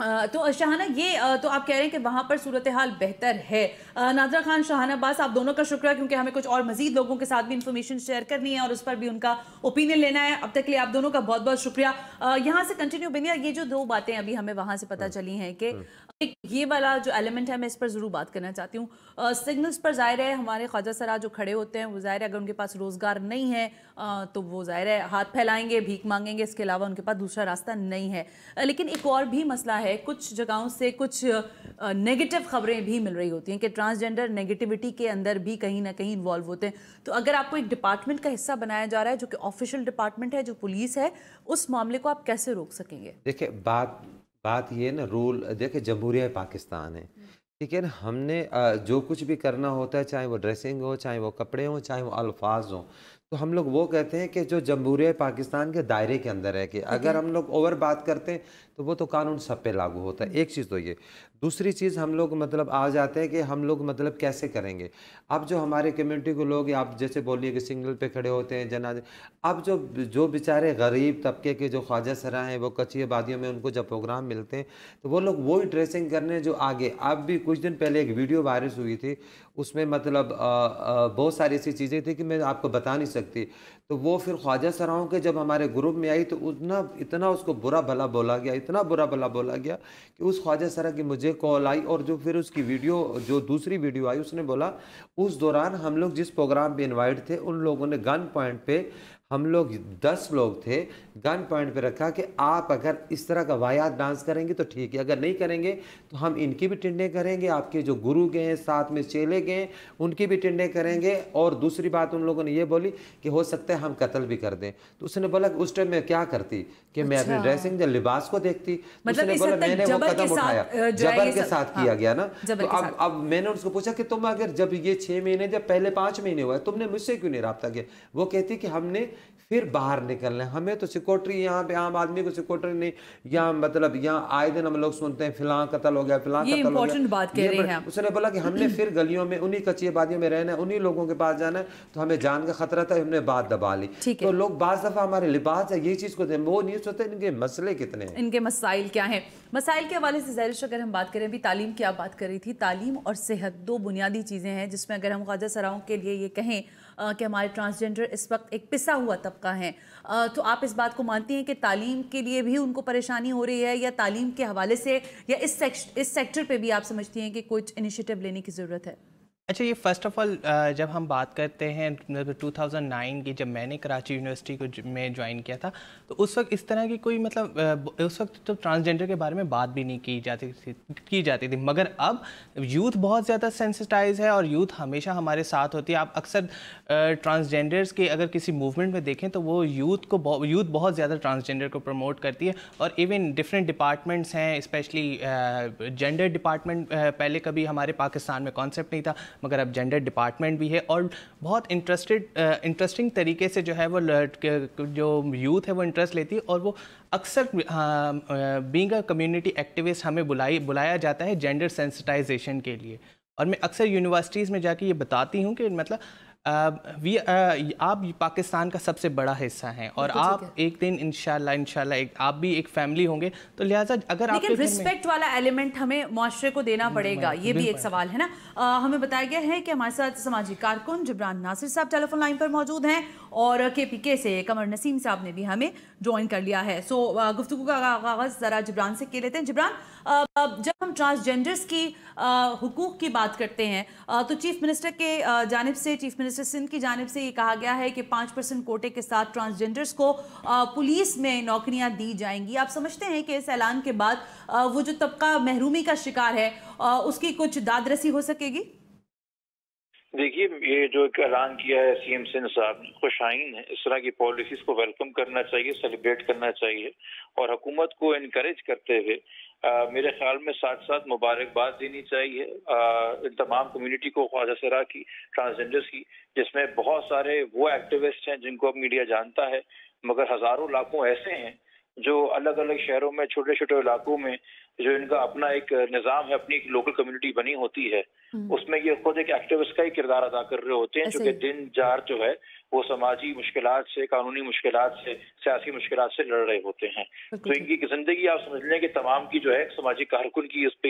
तो शाहाना, ये तो आप कह रहे हैं कि वहाँ पर सूरत हाल बेहतर है। नादरा खान, शाहाना अब्बास, आप दोनों का शुक्रिया, क्योंकि हमें कुछ और मजीद लोगों के साथ भी इंफॉर्मेशन शेयर करनी है और उस पर भी उनका ओपिनियन लेना है। अब तक के लिए आप दोनों का बहुत बहुत शुक्रिया। यहाँ से कंटिन्यू बनिए, ये जो दो बातें अभी हमें वहाँ से पता चली हैं कि एक ये वाला जो एलिमेंट है, मैं इस पर ज़रूर बात करना चाहती हूँ। सिग्नल्स पर ज़ाहिर है हमारे ख्वाजा सरा जो खड़े होते हैं वो ज़ाहिर है अगर उनके पास रोज़गार नहीं है आ, तो वो ज़ाहिर है हाथ फैलाएंगे, भीख मांगेंगे, इसके अलावा उनके पास दूसरा रास्ता नहीं है। लेकिन एक और भी मसला है, कुछ जगहों से कुछ नेगेटिव खबरें भी मिल रही होती हैं कि ट्रांसजेंडर नेगेटिविटी के अंदर भी कहीं ना कहीं इन्वॉल्व होते हैं। तो अगर आपको एक डिपार्टमेंट का हिस्सा बनाया जा रहा है जो कि ऑफिशियल डिपार्टमेंट है, जो पुलिस है, उस मामले को आप कैसे रोक सकेंगे? देखिए, बात बात ये ना, रूल देखिए, जमहूरिया पाकिस्तान है, ठीक है ना। हमने जो कुछ भी करना होता है, चाहे वो ड्रेसिंग हो, चाहे वो कपड़े हो, चाहे वो अल्फाज हो, तो हम लोग वो कहते हैं कि जो जमहूरिया पाकिस्तान के दायरे के अंदर है कि अगर हम लोग ओवर बात करते हैं तो वो तो कानून सब पे लागू होता है। एक चीज़ तो ये। दूसरी चीज़, हम लोग मतलब आ जाते हैं कि हम लोग मतलब कैसे करेंगे। अब जो हमारे कम्युनिटी के लोग, आप जैसे बोलिए कि सिंगल पे खड़े होते हैं जनाजे, अब जो जो बेचारे गरीब तबके के जो ख्वाजा सरा हैं, वो कच्ची आबादियों में उनको जब प्रोग्राम मिलते हैं तो वो लोग वही ड्रेसिंग करने जो आगे। अब भी कुछ दिन पहले एक वीडियो वायरल हुई थी, उसमें मतलब आ, आ, बहुत सारी ऐसी चीज़ें थी कि मैं आपको बता नहीं सकती। तो वो फिर ख्वाजा सराओं के जब हमारे ग्रुप में आई तो उतना इतना उसको बुरा भला बोला गया, इतना बुरा भला बोला गया कि उस ख्वाजा सरा की मुझे कॉल आई, और जो फिर उसकी वीडियो, जो दूसरी वीडियो आई, उसने बोला उस दौरान हम लोग जिस प्रोग्राम पे इनवाइट थे उन लोगों ने गन पॉइंट पे, हम लोग दस लोग थे, गन पॉइंट पे रखा कि आप अगर इस तरह का वायात डांस करेंगे तो ठीक है, अगर नहीं करेंगे तो हम इनकी भी टिंडे करेंगे, आपके जो गुरु गए हैं साथ में चेले गए उनकी भी टिंडे करेंगे। और दूसरी बात उन लोगों ने ये बोली कि हो सकता है हम कत्ल भी कर दें। तो उसने बोला कि उस टाइम मैं क्या करती कि मैं अपनी ड्रेसिंग या लिबास को देखती। मतलब उसने बोला मैंने वो कदम उठाया, जबर के साथ किया गया ना। तो अब अब मैंने उसको पूछा कि तुम अगर जब ये छह महीने जब पहले पांच महीने हुआ तुमने मुझसे क्यों नहीं रब्ता किया? वो कहती कि हमने फिर बाहर निकलना है, हमें तो सिक्योरिटी यहाँ पे आम आदमी को सिक्योरिटी नहीं, यहाँ मतलब यहाँ आए दिन हम लोग सुनते हैं फिलहां कत्ल हो गया, फिलहां कत्ल हो गया। बात कह रहे हैं। उसने बोला कि हमने फिर गलियों में उन्हीं कच्ची आबादियों में रहना है, उन्हीं लोगों के पास जाना है, तो हमें जान का खतरा था, हमने बात दबा ली। तो लोग बाज़ दफा हमारे लिबास है ये चीज को वो नहीं सोचते इनके मसले कितने हैं, इनके मसाइल क्या हैं। मसाइल के हवाले से ज़ाहिर अगर हम बात करें, अभी तालीम की आप बात कर रही थी, तालीम और सेहत दो बुनियादी चीज़ें हैं जिसमें अगर हम ख्वाजा सराओं के लिए ये कहें कि हमारे ट्रांसजेंडर इस वक्त एक पिसा हुआ तबका है, तो आप इस बात को मानती हैं कि तालीम के लिए भी उनको परेशानी हो रही है, या तालीम के हवाले से या इस सेक्ट, इस सेक्टर पे भी आप समझती हैं कि कुछ इनिशिएटिव लेने की ज़रूरत है? अच्छा, ये फ़र्स्ट ऑफ़ ऑल जब हम बात करते हैं टू थाउज़ेंड नाइन की, जब मैंने कराची यूनिवर्सिटी को में ज्वाइन किया था, तो उस वक्त इस तरह की कोई मतलब उस वक्त तो ट्रांसजेंडर के बारे में बात भी नहीं की जाती थी की जाती थी मगर अब यूथ बहुत ज़्यादा सेंसिटाइज है और यूथ हमेशा हमारे साथ होती है। आप अक्सर ट्रांसजेंडर्स के अगर किसी मूवमेंट में देखें तो वो यूथ को यूथ बहुत ज़्यादा ट्रांसजेंडर को प्रमोट करती है। और इवन डिफरेंट डिपार्टमेंट्स हैं, स्पेशली जेंडर डिपार्टमेंट पहले कभी हमारे पाकिस्तान में कॉन्सेप्ट नहीं था, मगर अब जेंडर डिपार्टमेंट भी है और बहुत इंटरेस्टेड इंटरेस्टिंग तरीके से जो है वो जो यूथ है वो इंटरेस्ट लेती है। और वो अक्सर बीइंग अ कम्युनिटी एक्टिविस्ट हमें बुलाई बुलाया जाता है जेंडर सेंसिटाइजेशन के लिए। और मैं अक्सर यूनिवर्सिटीज़ में जाके ये बताती हूँ कि मतलब वी uh, uh, आप पाकिस्तान का सबसे बड़ा हिस्सा हैं और आप एक दिन इंशाल्लाह इंशाल्लाह एक आप भी एक फैमिली होंगे, तो लिहाजा अगर लेकिन रिस्पेक्ट वाला एलिमेंट हमें मुआशरे को देना पड़ेगा, ये भी एक सवाल है ना। आ, हमें बताया गया है कि हमारे साथ समाजी कारकुन जिब्रान नासिर साहब टेलीफोन लाइन पर मौजूद हैं और के पी के से कमर नसीम साहब ने भी हमें ज्वाइन कर लिया है। सो गुफ्तगू का आगाज़ ज़रा जिब्रान से कर लेते हैं। जिब्रान, जब हम ट्रांसजेंडर्स की हुकूक की बात करते हैं तो चीफ मिनिस्टर के जानिब से चीफ मिनिस्टर सिंध की जानिब से ये कहा गया है कि पाँच परसेंट कोटे के साथ ट्रांसजेंडर्स को पुलिस में नौकरियां दी जाएंगी। आप समझते हैं कि इस ऐलान के बाद वो जो तबका महरूमी का शिकार है उसकी कुछ दादरसी हो सकेगी? देखिए, ये जो एक ऐलान किया है सीएम सिंध साहब ने, खुशाइन है। इस तरह की पॉलिसीज को वेलकम करना चाहिए, सेलिब्रेट करना चाहिए और हुकूमत को इनकरेज करते हुए आ, मेरे ख्याल में साथ साथ मुबारकबाद देनी चाहिए इन तमाम कम्युनिटी को, ख्वाजा सरा की, ट्रांसजेंडर्स की, जिसमें बहुत सारे वो एक्टिविस्ट हैं जिनको अब मीडिया जानता है, मगर हजारों लाखों ऐसे हैं जो अलग अलग शहरों में, छोटे छोटे इलाकों में, जो इनका अपना एक निज़ाम है, अपनी एक लोकल कम्युनिटी बनी होती है, उसमें ये खुद एक एक्टिविस्ट का ही किरदार अदा कर रहे होते हैं, जो कि दिन जार जो है वो समाजी मुश्किलात से, कानूनी मुश्किलात से, सियासी मुश्किलात से लड़ रहे होते हैं। तो इनकी जिंदगी आप समझ लें कि तमाम की जो है समाजी कारकुन की उस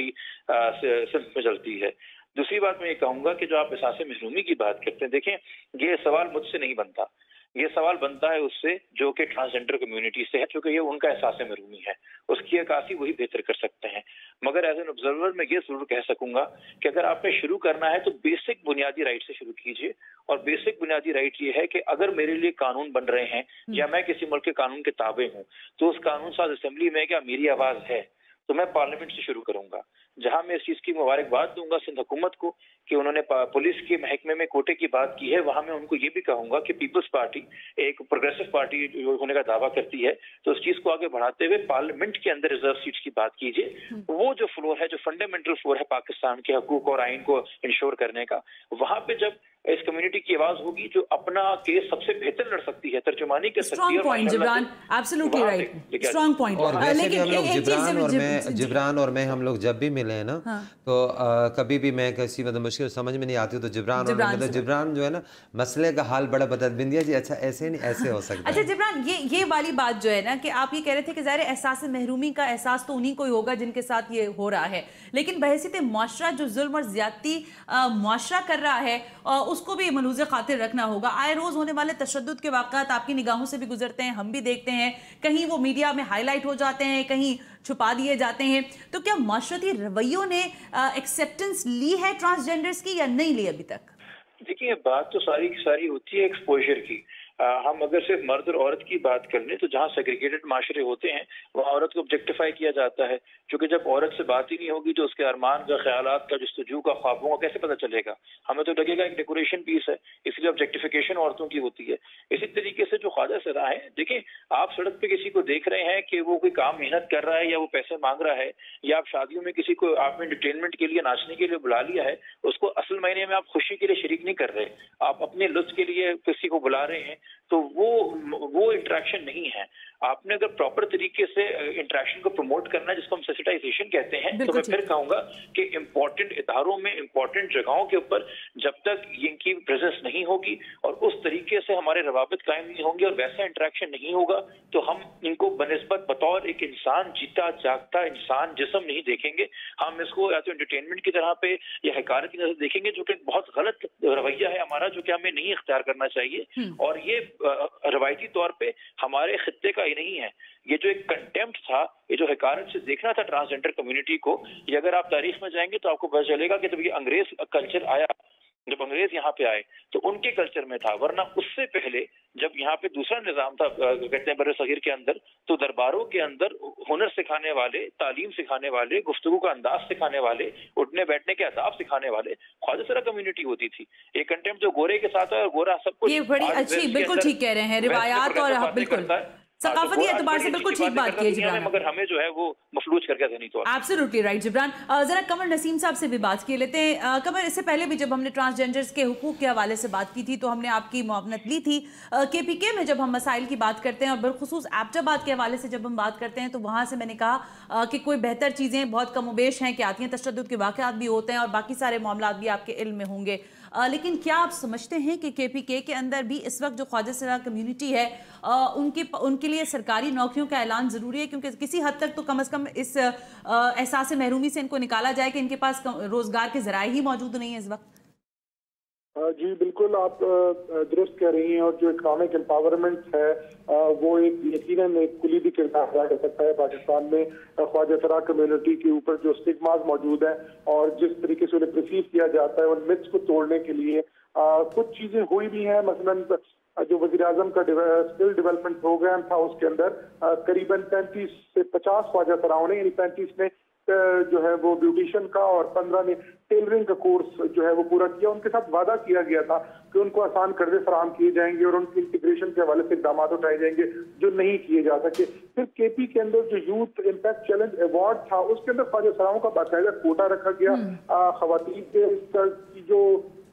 पर सिर्फ में चलती है। दूसरी बात मैं ये कहूंगा कि जो आप एहसास महरूमी की बात करते हैं, देखें ये सवाल मुझसे नहीं बनता, ये सवाल बनता है उससे जो कि ट्रांसजेंडर कम्युनिटी से है, क्योंकि ये उनका एहसास महरूमी है, उसकी अक्कासी वही बेहतर कर सकते हैं। मगर एज एन ऑब्जर्वर मैं ये जरूर कह सकूंगा कि अगर आपने शुरू करना है तो बेसिक बुनियादी राइट से शुरू कीजिए। और बेसिक बुनियादी राइट ये है कि अगर मेरे लिए कानून बन रहे हैं या मैं किसी मुल्क के कानून के ताबे हूँ, तो उस कानून साज असेंबली में क्या मेरी आवाज है, तो मैं पार्लियामेंट से शुरू करूंगा। जहां मैं इस चीज की मुबारकबाद दूंगा सिंध हुकूमत को कि उन्होंने पुलिस के महकमे में कोटे की बात की है, वहां मैं उनको ये भी कहूंगा कि पीपल्स पार्टी एक प्रोग्रेसिव पार्टी होने का दावा करती है, तो उस चीज को आगे बढ़ाते हुए पार्लियामेंट के अंदर रिजर्व सीट्स की बात कीजिए। वो जो फ्लोर है, जो फंडामेंटल फ्लोर है पाकिस्तान के हकूक और आइन को इंश्योर करने का, वहां पे जब इस कम्युनिटी की आवाज होगी जो अपना केस सबसे बेहतर लड़ सकती है, तर्जुमानी कर सकती है। Point Jibran, absolutely right, strong point. और वैसे भी हम लोग जिब्रान और मैं जिब्रान और मैं हम लोग जब भी मिले हैं ना, तो कभी भी मैं किसी मतलब मुश्किल समझ में नहीं आती तो जिब्रान और मतलब जिब्रान जो है ना मसले का हाल बड़ा बता बिंदिया जी, अच्छा ऐसे नहीं ऐसे हो सकता है। अच्छा जिब्रान, ये ये वाली बात जो है ना कि आप ये कह रहे थे कि ज़ाहिर एहसास महरूमी का एहसास तो उन्हीं को ही होगा जिनके साथ ये हो रहा है, लेकिन बहैसियत मुआशरा जो जुल्म और ज्यादती मुआशरा कर रहा है उसको भी मलूज़ खातिर रखना होगा। आए रोज होने वाले तशद्दुद के वाक़ात आपकी निगाहों से भी गुजरते हैं, हम भी देखते हैं, कहीं वो मीडिया में हाईलाइट हो जाते हैं, कहीं छुपा दिए जाते हैं। तो क्या माशरती रवैयों ने एक्सेप्टेंस ली है ट्रांसजेंडर्स की या नहीं ली अभी तक? देखिए बात तो सारी की सारी होती है एक्सपोजर की। आ, हम अगर सिर्फ मर्द और औरत की बात कर लें तो जहाँ सेग्रीगेटेड माशरे होते हैं वहाँ औरत को ऑब्जेक्टिफाई किया जाता है, क्योंकि जब औरत से बात ही नहीं होगी तो उसके अरमान का, ख्यालात का, जस्तजू का, ख्वाबों का कैसे पता चलेगा? हमें तो लगेगा एक डेकोरेशन पीस है, इसलिए ऑब्जेक्टिफिकेशन औरतों की होती है। इसी तरीके से जो ख्वाजा सरा है, देखें आप सड़क पे किसी को देख रहे हैं कि वो कोई काम मेहनत कर रहा है या वो पैसे मांग रहा है, या आप शादियों में किसी को आपने एंटरटेनमेंट के लिए, नाचने के लिए बुला लिया है, उसको असल मायने में आप खुशी के लिए शरीक नहीं कर रहे, आप अपने लुत्फ के लिए किसी को बुला रहे हैं, तो वो वो इंटरेक्शन नहीं है। आपने अगर प्रॉपर तरीके से इंटरेक्शन को प्रमोट करना है, जिसको हम सेंसिटाइजेशन कहते हैं, तो मैं फिर कहूंगा कि इम्पोर्टेंट इदारों में, इम्पोर्टेंट जगहों के ऊपर जब तक इनकी प्रेजेंस नहीं होगी और उस तरीके से हमारे रवाबित कायम नहीं होंगे और वैसा इंटरेक्शन नहीं होगा, तो हम इनको बनिस्बत बतौर एक इंसान, जीता जागता इंसान जिस्म नहीं देखेंगे। हम इसको या तो एंटरटेनमेंट की तरह पे या हकारत की नजर देखेंगे, जो कि बहुत गलत रवैया है हमारा, जो कि हमें नहीं इख्तियार करना चाहिए। और ये रवायती तौर पे हमारे खित्ते का ही नहीं है, ये जो एक कंटेम्प्ट था, ये जो हकारत से देखना था ट्रांसजेंडर कम्युनिटी को, ये अगर आप तारीख में जाएंगे तो आपको पता चलेगा कि जब ये अंग्रेज कल्चर आया, जब अंग्रेज यहाँ पे आए तो उनके कल्चर में था, वरना उससे पहले जब यहाँ पे दूसरा निजाम था, कहते हैं बरे सगीर के अंदर, तो दरबारों के अंदर हुनर सिखाने वाले, तालीम सिखाने वाले, गुफ्तगू का अंदाज सिखाने वाले, उठने बैठने के आदाब सिखाने वाले ख्वाजा सरा कम्युनिटी होती थी। एक कंटेम्प्ट जो गोरे के साथ है और गोरा सब कुछ, ये बड़ी अच्छी, बिल्कुल ठीक कह रहे हैं, रिवायात और बिल्कुल सकाफती एतबार से बिल्कुल ठीक बात की है जिब्रान, मगर हमें जो है वो मफलूज करके नहीं तो। Absolutely right Jibran. जरा कमर नसीम साहब से भी बात किए लेते हैं। कमर, इससे पहले भी जब हमने ट्रांसजेंडर्स के हुकूक के हवाले से बात की थी तो हमने आपकी मुआवनत ली थी। के पी के में जब हम मसाइल की बात करते हैं और बिलखुसूस एबटाबाद के हवाले से जब हम बात करते हैं तो वहाँ से मैंने कहा कि कोई बेहतर चीज़ें बहुत कमोबेश हैं कि आती हैं, तशद्दुद के वाक़यात भी होते हैं और बाकी सारे मामलात भी आपके इल्म में होंगे, लेकिन क्या आप समझते हैं कि के पी के के अंदर भी इस वक्त जो ख्वाजा सरा कम्युनिटी है उनके उनके लिए सरकारी नौकरियों का ऐलान ज़रूरी है, क्योंकि किसी हद तक तो कम अज़ कम इस एहसास महरूमी से इनको निकाला जाए कि इनके पास रोज़गार के ज़राए ही मौजूद नहीं है इस वक्त? जी बिल्कुल, आप दुरुस्त कह रही हैं, और जो इकोनॉमिक एम्पावरमेंट है वो एक यकीनन एक कुलीदी किरदार अदा कर सकता है। पाकिस्तान में ख्वाजा सरा कम्युनिटी के ऊपर जो स्टिग्मास मौजूद है और जिस तरीके से उन्हें परसीव किया जाता है, उन मिथ्स को तोड़ने के लिए आ, कुछ चीजें हुई भी हैं। मसलन जो वज़ीर आज़म का स्किल डेवलपमेंट प्रोग्राम था उसके अंदर करीबन पैंतीस से पचास ख्वाजा सराओं ने, यानी पैंतीस ने जो है वो ब्यूटिशियन का और पंद्रह ने टेलरिंग का कोर्स जो है वो पूरा किया। उनके साथ वादा किया गया था कि उनको आसान कर्जे फराहम किए जाएंगे और उनकी इंटीग्रेशन के हवाले से इकदाम उठाए जाएंगे जो नहीं किए जा सके। फिर केपी के अंदर जो यूथ इम्पैक्ट चैलेंज अवार्ड था उसके अंदर ख्वाजा सराओं का बाकायदा कोटा रखा गया। खवातीन के जो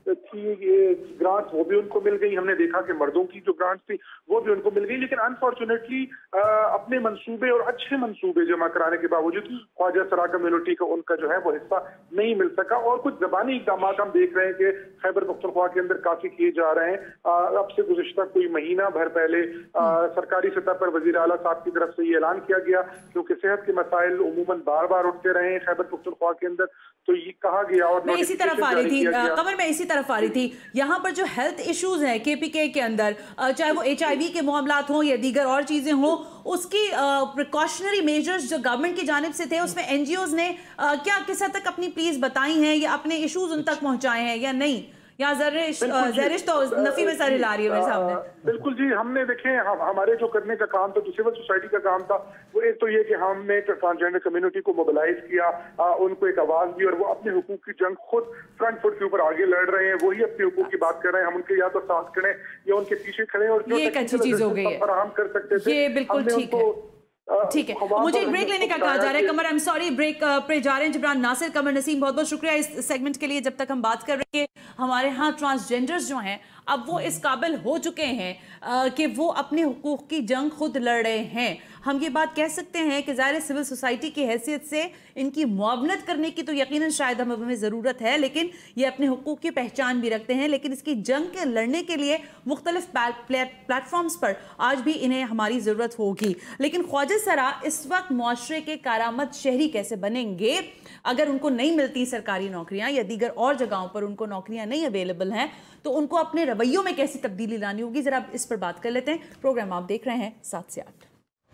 थी ये ग्रांट्स वो भी उनको मिल गई। हमने देखा कि मर्दों की जो ग्रांट्स थी वो भी उनको मिल गई, लेकिन अनफॉर्चुनेटली अपने मंसूबे और अच्छे मंसूबे जमा कराने के बावजूद ख्वाजा सरा कम्युनिटी को उनका जो है वो हिस्सा नहीं मिल सका। और कुछ ज़बानी इक़दाम हम देख रहे हैं कि खैबर पख्तूनख्वा के अंदर काफी किए जा रहे हैं। अब से गुज़िश्ता कोई महीना भर पहले आ, सरकारी सतह पर वज़ीर आला साहब की तरफ से ये ऐलान किया गया, क्योंकि सेहत के मसाइल उमूमन बार बार उठते रहे हैं खैबर पख्तूनख्वा के अंदर, तो ये कहा गया। और मैं इसी तरफ आ रही थी कमर मैं इसी तरफ आ रही थी यहाँ पर जो हेल्थ इश्यूज हैं केपीके के अंदर, चाहे वो एचआईवी के मामलात हों या दीगर और चीजें हों, उसकी प्रिकॉशनरी मेजर्स जो गवर्नमेंट की जानिब से थे उसमें एनजीओज ने आ, क्या किस हद तक अपनी प्लीज बताई हैं या अपने इश्यूज उन तक पहुंचाए हैं या नहीं? या ज़रिश ज़रिश तो नफी में सर हिला रही है मेरे सामने। बिल्कुल जी, हमने देखे हम, हमारे जो करने का काम था, जो सिविल सोसाइटी का काम था, वो एक तो ये कि हमने ट्रांसजेंडर कम्युनिटी को मोबिलाइज किया, आ, उनको एक आवाज दी और वो अपने हुकूक की जंग खुद फ्रंट फुट के ऊपर आगे लड़ रहे हैं। वही अपने हुकूक की बात कर रहे हैं, हम उनके या तो साथ खड़े या उनके पीछे खड़े और जो ये एक अच्छी चीज हो गई है फराहम कर सकते थे, ये बिल्कुल ठीक है। ठीक है, मुझे एक ब्रेक लेने का कहा जा रहा है। Qamar I am sorry, break पे जा रहे हैं। जिब्रान नासिर, कमर नसीम, बहुत बहुत शुक्रिया इस सेगमेंट के लिए। जब तक हम बात कर रहे हैं हमारे यहाँ ट्रांसजेंडर्स जो हैं अब वो इस काबिल हो चुके हैं कि वो अपने हुकूक की जंग खुद लड़ रहे हैं। हम ये बात कह सकते हैं कि ज़ाहिर सिविल सोसाइटी की हैसियत से इनकी मुआवनत करने की तो यकीनन शायद हम हमें ज़रूरत है, लेकिन ये अपने हुकूक की पहचान भी रखते हैं। लेकिन इसकी जंग के लड़ने के लिए मुख्तलिफ प्लेटफॉर्म्स पर आज भी इन्हें हमारी ज़रूरत होगी। लेकिन ख्वाजा सरा इस वक्त मुआशरे के कारामद शहरी कैसे बनेंगे अगर उनको नहीं मिलती सरकारी नौकरियां या दीगर और जगहों पर उनको नौकरियां नहीं अवेलेबल हैं, तो उनको अपने रवैयों में कैसी तब्दीली लानी होगी। जरा इस पर बात कर लेते हैं। प्रोग्राम आप देख रहे हैं सात से आठ।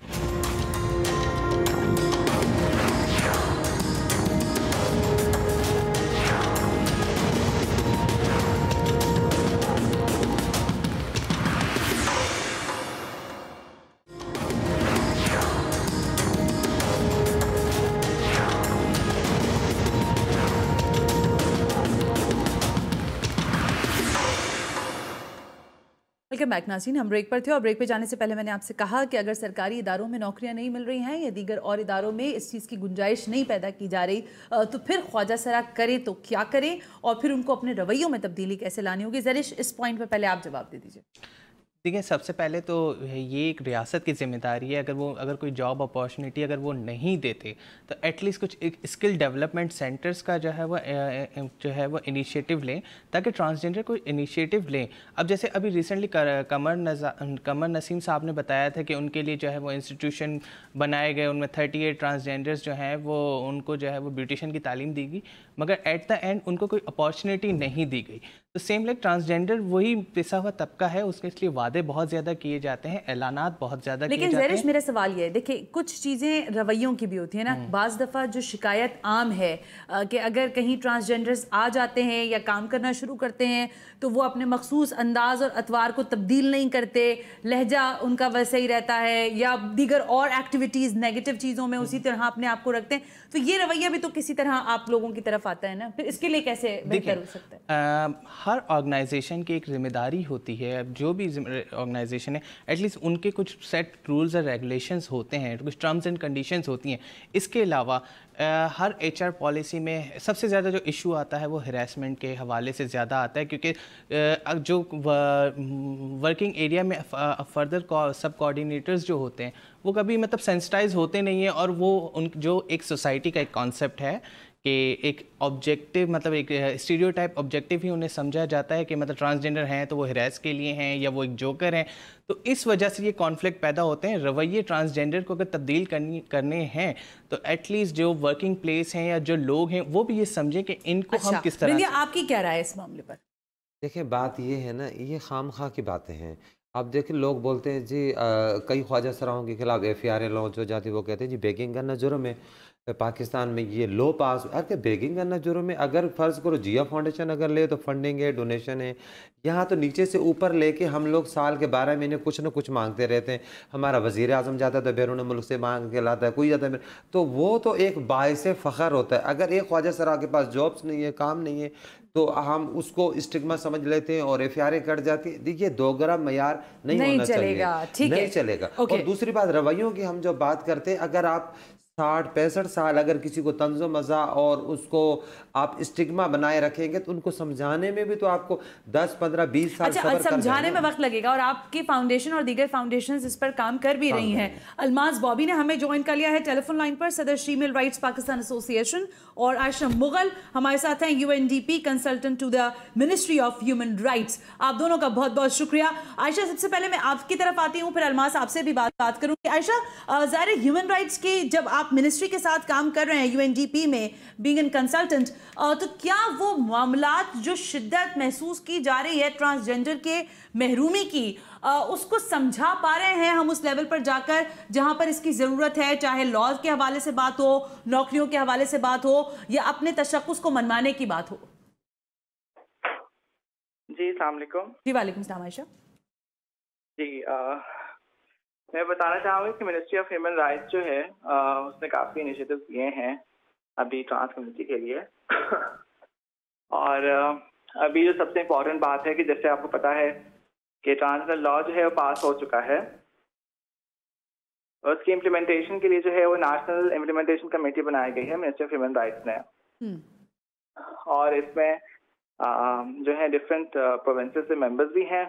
वेलकम बैक नाज़रीन, हम ब्रेक पर थे और ब्रेक पे जाने से पहले मैंने आपसे कहा कि अगर सरकारी इदारों में नौकरियां नहीं मिल रही हैं या दीगर और इदारों में इस चीज़ की गुंजाइश नहीं पैदा की जा रही तो फिर ख्वाजा सरा करे तो क्या करें और फिर उनको अपने रवैयों में तब्दीली कैसे लानी होगी। ज़रिश, इस पॉइंट पर पहले आप जवाब दे दीजिए। देखिए, सबसे पहले तो ये एक रियासत की ज़िम्मेदारी है, अगर वो अगर कोई जॉब अपॉर्चुनिटी अगर वो नहीं देते तो एटलीस्ट कुछ एक स्किल डेवलपमेंट सेंटर्स का जो है वो जो है वो इनिशिएटिव लें ताकि ट्रांसजेंडर कोई इनिशिएटिव लें। अब जैसे अभी रिसेंटली कमर कमर नसीम साहब ने बताया था कि उनके लिए जो है वो इंस्टीट्यूशन बनाए गए, उनमें थर्टी एट ट्रांसजेंडर्स जो हैं वो उनको जो है वो ब्यूटिशियन की तालीम दी गई, मगर एट द एंड उनको कोई अपॉर्चुनिटी नहीं दी गई। तो सेम लाइक ट्रांसजेंडर वही पिसा हुआ तबका है, उसके इसलिए वादे बहुत ज़्यादा किए जाते हैं, ऐलानात बहुत ज़्यादा किए जाते हैं। लेकिन मेरा सवाल ये है, देखिए कुछ चीज़ें रवैयों की भी होती है ना। बाज़ दफ़ा जो शिकायत आम है कि अगर कहीं ट्रांसजेंडर्स आ जाते हैं या काम करना शुरू करते हैं तो वो अपने मखसूस अंदाज और अतवार को तब्दील नहीं करते, लहजा उनका वैसे ही रहता है या दीगर और एक्टिविटीज़ नेगेटिव चीज़ों में उसी तरह अपने आप को रखते हैं, तो ये रवैया भी तो किसी तरह आप लोगों की तरफ आता है ना। फिर इसके लिए कैसे बेहतर हो सकता है? आ, हर ऑर्गेनाइजेशन की एक जिम्मेदारी होती है, जो भी ऑर्गेनाइजेशन है एटलीस्ट उनके कुछ सेट रूल्स और रेगुलेशंस होते हैं, कुछ टर्म्स एंड कंडीशंस होती हैं। इसके अलावा आ, हर एचआर पॉलिसी में सबसे ज़्यादा जो इशू आता है वो हरासमेंट के हवाले से ज़्यादा आता है, क्योंकि आ, जो वर्किंग एरिया में फर्दर सब कोऑर्डिनेटर्स जो होते हैं वो कभी मतलब सेंसिटाइज होते नहीं हैं, और वो उन जो एक सोसाइटी का एक कॉन्सेप्ट है कि एक ऑब्जेक्टिव मतलब एक स्टीरियोटाइप ऑब्जेक्टिव ही उन्हें समझा जाता है कि मतलब ट्रांसजेंडर हैं तो वो हिरास के लिए हैं या वो एक जोकर हैं, तो इस वजह से ये कॉन्फ्लिक्ट पैदा होते हैं। रवैये ट्रांसजेंडर को अगर तब्दील करनी करने हैं तो एटलीस्ट जो वर्किंग प्लेस हैं या जो लोग हैं वो भी ये समझें कि इनको अच्छा, हम किस तरह से... आपकी क्या राय है इस मामले पर? देखिए, बात ये है ना, ये खाम खा की बातें हैं। आप देखें, लोग बोलते हैं जी आ, कई ख्वाजा सराओं के खिलाफ एफ आई आर लॉन्च हो जाती है, वो कहते हैं जी बेगिंग करना जुर्म है। पाकिस्तान में ये लो पास, अगर बेगिंग करना जुर्म है, अगर फ़र्ज़ करो जिया फाउंडेशन अगर ले तो फंडिंग है, डोनेशन है, यहाँ तो नीचे से ऊपर लेके हम लोग साल के बारह महीने कुछ ना कुछ मांगते रहते हैं। हमारा वज़ीर आज़म जाता है तो बैरून मुल्क से मांग के लाता है, कोई जाता है, तो वो तो एक बाइस फ़ख्र होता है। अगर एक ख्वाजा सरा के पास जॉब्स नहीं है, काम नहीं है, तो हम उसको स्टिग्मा समझ लेते हैं और एफ आई आर कट जाती है। देखिए, दो ग्राम मयार नहीं, नहीं होना चलेगा, चाहिए, नहीं चलेगा। और दूसरी बात, रवैयों की हम जो बात करते हैं, अगर आप साठ पैंसठ साल अगर किसी को तंज़ो मज़ा और उसको आप स्टिग्मा बनाए रखेंगे तो उनको समझाने में भी तो आपको दस पंद्रह बीस साल अच्छा, समझाने में वक्त लगेगा और आपकी फाउंडेशन और दीगर फाउंडेशंस इस पर काम कर भी रही हैं। अलमाज बॉबी ने हमें ज्वाइन कर लिया है टेलीफोन लाइन पर, सदर फीमेल राइट्स पाकिस्तान एसोसिएशन, और आयशा मुगल हमारे साथ हैं, UNDP consultant to the ministry of human rights. आप दोनों का बहुत बहुत शुक्रिया। आयशा, सबसे पहले मैं आपकी तरफ आती हूँ, फिर अलमाज आपसे भी बात बात करूँगी। आयशा, ज़ाहिर ह्यूमन राइट्स की जब आप मिनिस्ट्री के साथ काम कर रहे हैं यूएनडीपी में बीइंग एन कंसल्टेंट, तो क्या वो मामलात जो शिद्दत महसूस की जा रही है ट्रांसजेंडर के महरूमी की, उसको समझा पा रहे हैं हम उस लेवल पर जाकर जहां पर इसकी जरूरत है, चाहे लॉ के हवाले से बात हो, नौकरियों के हवाले से बात हो, या अपने तशक्कुस को मनवाने की बात हो? जी अस्सलाम वालेकुम। जी वालेकुम सलाम। आयशा जी, आ, मैं बताना चाहूँगी कि मिनिस्ट्री ऑफ ह्यूमन राइट्स जो है आ, उसने काफ़ी इनिशिएटिव किए हैं अभी ट्रांस कम्युनिटी के लिए। और आ, अभी जो सबसे इम्पोर्टेंट बात है कि जैसे आपको पता है कि ट्रांसजेंडर लॉ जो है वो पास हो चुका है, और उसकी इम्प्लीमेंटेशन के लिए जो है वो नेशनल इम्प्लीमेंटेशन कमेटी बनाई गई है मिनिस्ट्री ऑफ ह्यूमन राइट्स ने। और इसमें आ, जो है डिफरेंट प्रोविंसेस से मेंबर्स भी हैं,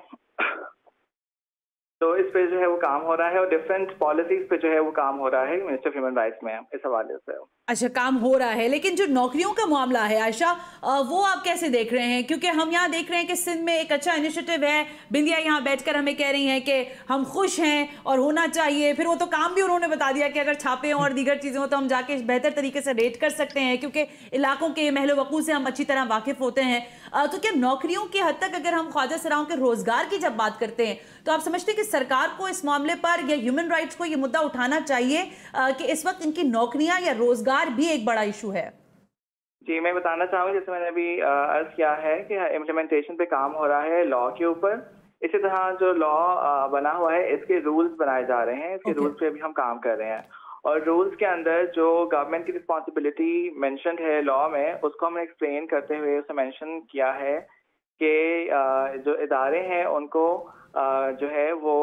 तो इस पे जो है वो काम हो रहा है, और डिफरेंट पॉलिसीज पे जो है वो काम हो रहा है मिनिस्ट्री ऑफ ह्यूमन राइट्स में इस हवाले से। अच्छा, काम हो रहा है, लेकिन जो नौकरियों का मामला है आयशा, वो आप कैसे देख रहे हैं? क्योंकि हम यहाँ देख रहे हैं कि सिंध में एक अच्छा इनिशिएटिव है, बिंदिया यहाँ बैठकर हमें कह रही हैं कि हम खुश हैं और होना चाहिए, फिर वो तो काम भी उन्होंने बता दिया कि अगर छापे और दीगर चीज़ें हो तो हम जाके बेहतर तरीके से रेट कर सकते हैं, क्योंकि इलाकों के महलो वकूल से हम अच्छी तरह वाकिफ होते हैं। तो क्या नौकरियों की हद तक अगर हम ख्वाजा सराओं के रोजगार की जब बात करते हैं तो आप समझते हैं कि सरकार को इस मामले पर या ह्यूमन राइट्स को ये मुद्दा उठाना चाहिए कि इस वक्त इनकी नौकरियां या रोजगार भी एक बड़ा इशू है? जी, मैं बताना चाहूँगी, जैसे मैंने अभी अर्ज किया है कि इम्प्लीमेंटेशन पे काम हो रहा है लॉ के ऊपर। इसी तरह जो लॉ बना हुआ है इसके रूल्स बनाए जा रहे हैं, इसके रूल्स पे भी हम काम कर रहे हैं, और रूल्स के अंदर जो गवर्नमेंट की रिस्पॉन्सिबिलिटी मेंशन्ड है लॉ में, उसको हमने एक्सप्लेन करते हुए उसे मेंशन किया है कि जो इदारे हैं उनको जो है वो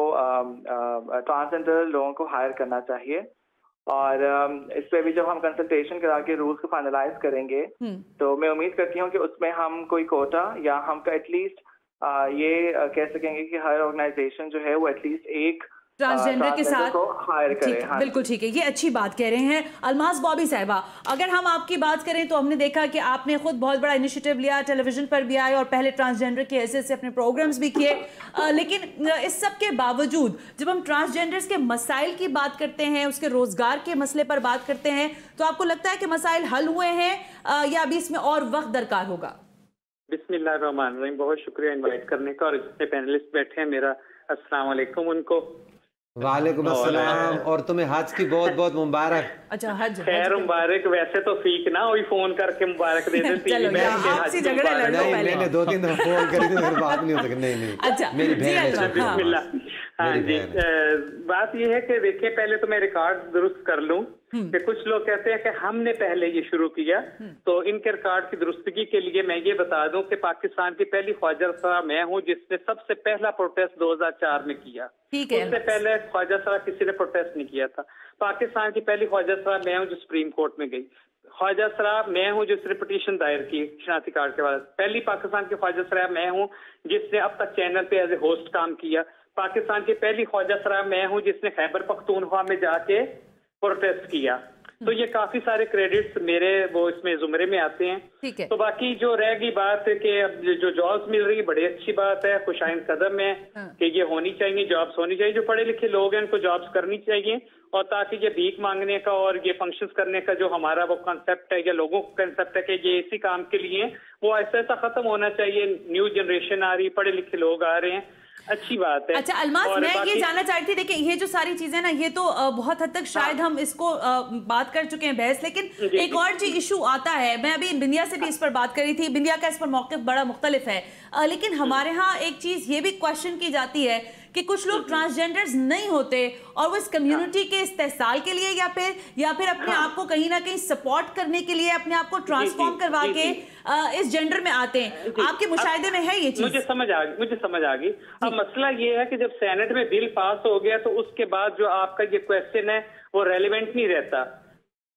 ट्रांसजेंडर लोगों को हायर करना चाहिए, और इस पे भी जब हम कंसल्टेशन करा के रूल्स को फाइनलाइज करेंगे तो मैं उम्मीद करती हूँ कि उसमें हम कोई कोटा या हम एटलीस्ट ये कह सकेंगे कि हर ऑर्गेनाइजेशन जो है वो एटलीस्ट एक ट्रांसजेंडर के साथ हायर करे। हाँ, बिल्कुल ठीक है, ये अच्छी बात कह रहे हैं। अलमाज बॉबी साहिबा, अगर हम आपकी बात करें तो हमने देखा कि आपने खुद बहुत बड़ा इनिशिएटिव लिया, टेलीविजन पर भी आए और पहले ट्रांसजेंडर की हैसियत से अपने प्रोग्राम्स भी किए, लेकिन इस सब के बावजूद जब हम ट्रांसजेंडर्स के मसाइल की बात करते हैं, उसके रोजगार के मसले पर बात करते हैं, तो आपको लगता है कि मसाइल हल हुए हैं या अभी इसमें और वक्त दरकार होगा? बिस्मिल्लाह रहमान रहीम, बहुत शुक्रिया इन्वाइट करने का, और जितने पैनलिस्ट बैठे हैं मेरा अस्सलाम वालेकुम उनको। वालेकुम अस्सलाम, और तुम्हें हज की बहुत बहुत मुबारक। अच्छा, हज खैर मुबारक, वैसे तो फीक ना वही फोन करके मुबारक दे देती है। मैंने दो तीन दफा फोन करी थी, फिर बात नहीं हो सकी। नहीं नहीं, अच्छा मेरी बहन है। बिस्मिल्लाह। हाँ जी, बात यह है कि देखिए, पहले तो मैं रिकॉर्ड दुरुस्त कर लूं कि कुछ लोग कहते हैं कि हमने पहले ये शुरू किया, तो इनके रिकॉर्ड की दुरुस्तगी के लिए मैं ये बता दूं कि पाकिस्तान की पहली ख्वाजा सरा मैं हूं जिसने सबसे पहला प्रोटेस्ट दो हज़ार चार में किया। उससे पहले ख्वाजा सरा किसी ने प्रोटेस्ट नहीं किया था। पाकिस्तान की पहली ख्वाजा सरा मैं हूं जो सुप्रीम कोर्ट में गई। ख्वाजा सरा मैं हूं जिसने पिटीशन दायर की शनाख्ती कार्ड के बाद। पहली पाकिस्तान की ख्वाजा सरा मैं हूं जिसने अब तक चैनल पे एज ए होस्ट काम किया। पाकिस्तान की पहली ख्वाजा सरा मैं हूं जिसने खैबर पख्तूनख्वा में जाके प्रोटेस्ट किया। तो ये काफी सारे क्रेडिट्स मेरे वो इसमें जुमरे में आते हैं। तो बाकी जो रह गई बात है कि अब जो जॉब्स मिल रही है, बड़ी अच्छी बात है, खुशाइंद कदम है कि ये होनी चाहिए, जॉब्स होनी चाहिए। जो पढ़े लिखे लोग हैं उनको जॉब्स करनी चाहिए, और ताकि ये भीख मांगने का और ये फंक्शंस करने का जो हमारा वो कंसेप्ट है या लोगों का कंसेप्ट है कि ये इसी काम के लिए, वो ऐसा ऐसा खत्म होना चाहिए। न्यू जनरेशन आ रही, पढ़े लिखे लोग आ रहे हैं, अच्छी बात है। अच्छा अलमास, मैं ये जानना चाहती थी, देखिए ये जो सारी चीजें ना, ये तो बहुत हद तक शायद हम इसको बात कर चुके हैं बहस, लेकिन एक और जो इशू आता है, मैं अभी बिंदिया से भी इस पर बात करी थी, बिंदिया का इस पर मौक़िफ़ बड़ा मुख्तलिफ है, लेकिन हमारे यहाँ एक चीज ये भी क्वेश्चन की जाती है कि कुछ लोग ट्रांसजेंडर्स नहीं होते और वो इस कम्युनिटी के इस्तेहसाल के लिए या फिर या फिर अपने आप को कहीं ना कहीं सपोर्ट करने के लिए अपने आप को ट्रांसफॉर्म करवा के इस जेंडर में आते हैं। आपके मुशाहिदे में है ये चीज? मुझे समझ आ गई, मुझे समझ आ गई। अब मसला ये है कि जब सेनेट में बिल पास हो गया तो उसके बाद जो आपका ये क्वेश्चन है वो रेलिवेंट नहीं रहता।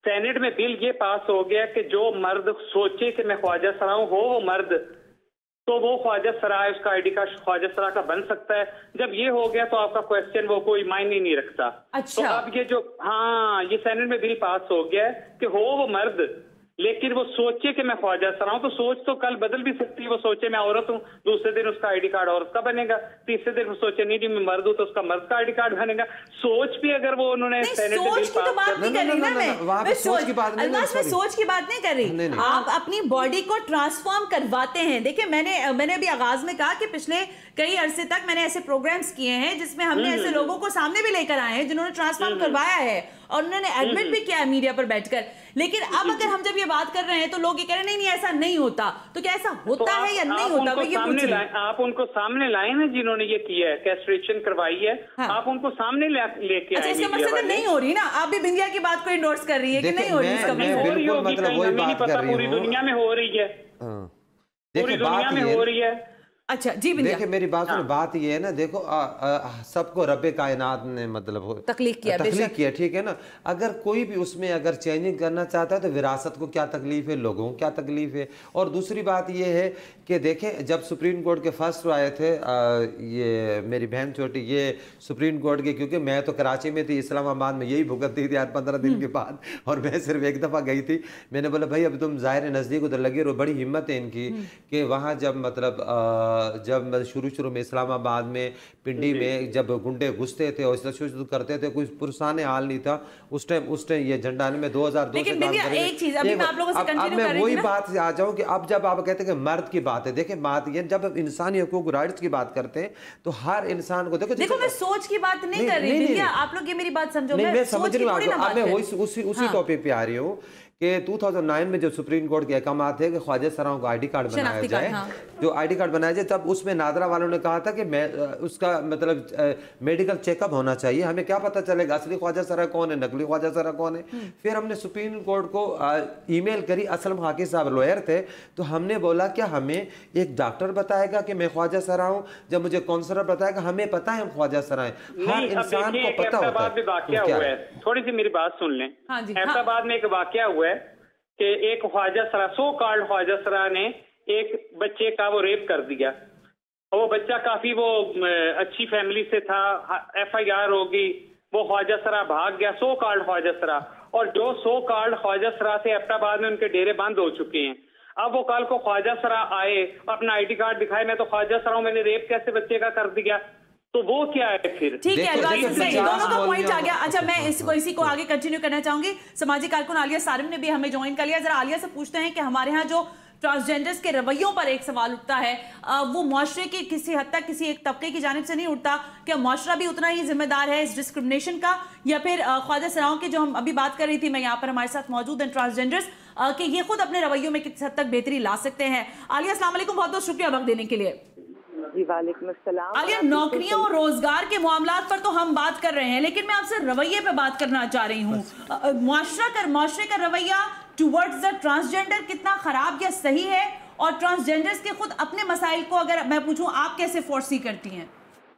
सेनेट में बिल ये पास हो गया कि जो मर्द सोचे कि मैं ख्वाजा सरा हूं, हो वो मर्द, तो वो ख्वाजा सरा है, उसका आईडी कार्ड ख्वाजा सरा का बन सकता है। जब ये हो गया तो आपका क्वेश्चन वो कोई मायने नहीं रखता। अच्छा। तो अब ये जो हाँ ये सेनेट में बिल पास हो गया है कि हो वो मर्द, लेकिन वो सोचे कि मैं ख्वाजा सरा हूं, तो सोच तो कल बदल भी सकती है। वो सोचे मैं औरत हूं, दूसरे दिन उसका आईडी कार्ड औरत का बनेगा, तीसरे दिन वो सोचे नहीं जी मैं मर्द हूं, तो उसका मर्द का आईडी कार्ड बनेगा। सोच भी अगर वो उन्होंने सेनेट में सोच की तो बात नहीं कर रही ना मैं, मैं सोच की बात नहीं, मैं सोच की बात नहीं कर रही। आप अपनी बॉडी को ट्रांसफॉर्म करवाते हैं। देखिए मैंने मैंने अभी आगाज में कहा कि पिछले कई अरसे तक मैंने ऐसे प्रोग्राम्स किए हैं जिसमें हमने ऐसे लोगों को सामने भी लेकर आए हैं जिन्होंने ट्रांसफॉर्म करवाया है और उन्होंने एडमिट भी किया है मीडिया पर बैठकर। लेकिन अब अगर हम जब ये बात कर रहे हैं तो लोग ये कह रहे हैं नहीं नहीं ऐसा नहीं होता, तो क्या ऐसा होता तो है या नहीं होता? मैं ये पूछ रही हूं। आप उनको सामने लाए ना जिन्होंने ये किया है, कैस्ट्रेशन करवाई है, हाँ। आप उनको सामने लेके आए। अच्छा, इसका मतलब नहीं हो रही ना, आप भी बिंदिया की बात को इंडोर्स कर रही है कि नहीं हो रही? इसका मतलब पता पूरी दुनिया में हो रही है, पूरी दुनिया में हो रही है। अच्छा जी देखिए मेरी बात सुनो, बात ये है ना, देखो सबको रब्बे कायनात ने मतलब तकलीफ किया तकलीफ किया, ठीक है ना। अगर कोई भी उसमें अगर चेंजिंग करना चाहता है तो विरासत को क्या तकलीफ है, लोगों को क्या तकलीफ है। और दूसरी बात ये है कि देखें जब सुप्रीम कोर्ट के फर्स्ट आए थे आ, ये मेरी बहन छोटी ये सुप्रीम कोर्ट के, क्योंकि मैं तो कराची में थी, इस्लामाबाद में यही भुगतती थी यार पंद्रह दिन के बाद, और मैं सिर्फ एक दफ़ा गई थी। मैंने बोला भाई अब तुम ज़ाहिर नज़दीक उधर लगे रहो। बड़ी हिम्मत है इनकी कि वहाँ जब मतलब आ, जब शुरू शुरू में इस्लामाबाद में पिंडी में जब गुंडे घुसते थे और शुरू करते थे, कोई पुरसाने हाल नहीं था उस टाइम। उस टाइम ये झंडा में दो हज़ार दो से काम करेंगे। एक चीज अभी मैं आप लोगों से कंटिन्यू कर रही थी ना, वही बात से आ जाऊं कि अब जब आप कहते हैं कि मर्द की बात है, देखें बात ये जब इंसानी हकूक राइट्स की बात करते हैं तो हर इंसान को देखो देखो मैं सोच की बात नहीं कर रही थी, आप लोग ये मेरी बात समझो। मैं समझ रही हूँ, मैं उसी उसी टॉपिक पे आ रही हूँ कि दो हज़ार नौ में जब सुप्रीम कोर्ट के अहकाम थे कि ख्वाजा सराओं को आईडी कार्ड बनाया जाए, हाँ। जो आईडी कार्ड बनाया जाए, तब उसमें नादरा वालों ने कहा था कि मैं उसका मतलब मेडिकल चेकअप होना चाहिए, हमें क्या पता चलेगा असली ख्वाजा सरा कौन है, नकली ख्वाजा सरा कौन है। फिर हमने सुप्रीम कोर्ट को ईमेल करी, असलम खाकी साहब लॉयर थे, तो हमने बोला क्या हमें एक डॉक्टर बताएगा कि मैं ख्वाजा सरा हूँ, जब मुझे काउंसलर बताएगा, हमें पता है हम ख्वाजा सरा है, हर इंसान को पता होता है। थोड़ी सी मेरी बात सुन लें। हैदराबाद में एक वाकया हुआ कि एक ख्वाजा सरा, सो कॉल्ड ख्वाजा सरा ने एक बच्चे का वो रेप कर दिया, और वो बच्चा काफी वो अच्छी फैमिली से था, एफ आई आर होगी, वो ख्वाजा सरा भाग गया, सो कॉल्ड ख्वाजा सरा। और जो सो कॉल्ड ख्वाजा सरा थे हैदराबाद में उनके डेरे बंद हो चुके हैं। अब वो कल को ख्वाजा सरा आए, अपना आईडी कार्ड दिखाए, मैं तो ख्वाजा सरा हूं, मैंने रेप कैसे बच्चे का कर दिया, तो वो क्या है फिर? ठीक है, दोनों का पॉइंट आ गया। अच्छा मैं इसको इसी को आगे कंटिन्यू करना चाहूंगी। सामाजिक कारकुन आलिया सारिम ने भी हमें ज्वाइन कर लिया। जरा आलिया से पूछते हैं कि हमारे यहाँ जो ट्रांसजेंडर्स के रवैयों पर एक सवाल उठता है, वो मुआशरे के किसी हद तक किसी एक तबके की जानिब से नहीं उठता, क्या मुआशरा भी उतना ही जिम्मेदार है इस डिस्क्रिमिनेशन का, या फिर ख्वाजा सराओं की जो हम अभी बात कर रही थी, मैं यहाँ पर हमारे साथ मौजूद हैं ट्रांसजेंडर्स, कि ये खुद अपने रवैयों में किस हद तक बेहतरी ला सकते हैं? आलिया अस्सलाम वालेकुम, बहुत बहुत शुक्रिया वक्त देने के लिए। जी वालेकुम अस्सलाम। आलिया, नौकरियों और रोजगार के मामलात पर तो हम बात कर रहे हैं, लेकिन मैं आपसे रवैये पे बात करना चाह रही हूँ। मुआशरा का मुआशरे का रवैया टुवर्ड्स द ट्रांसजेंडर कितना खराब या सही है, और ट्रांसजेंडर्स के खुद अपने मसाइल को अगर मैं पूछूं आप कैसे फोर्सी करती हैं?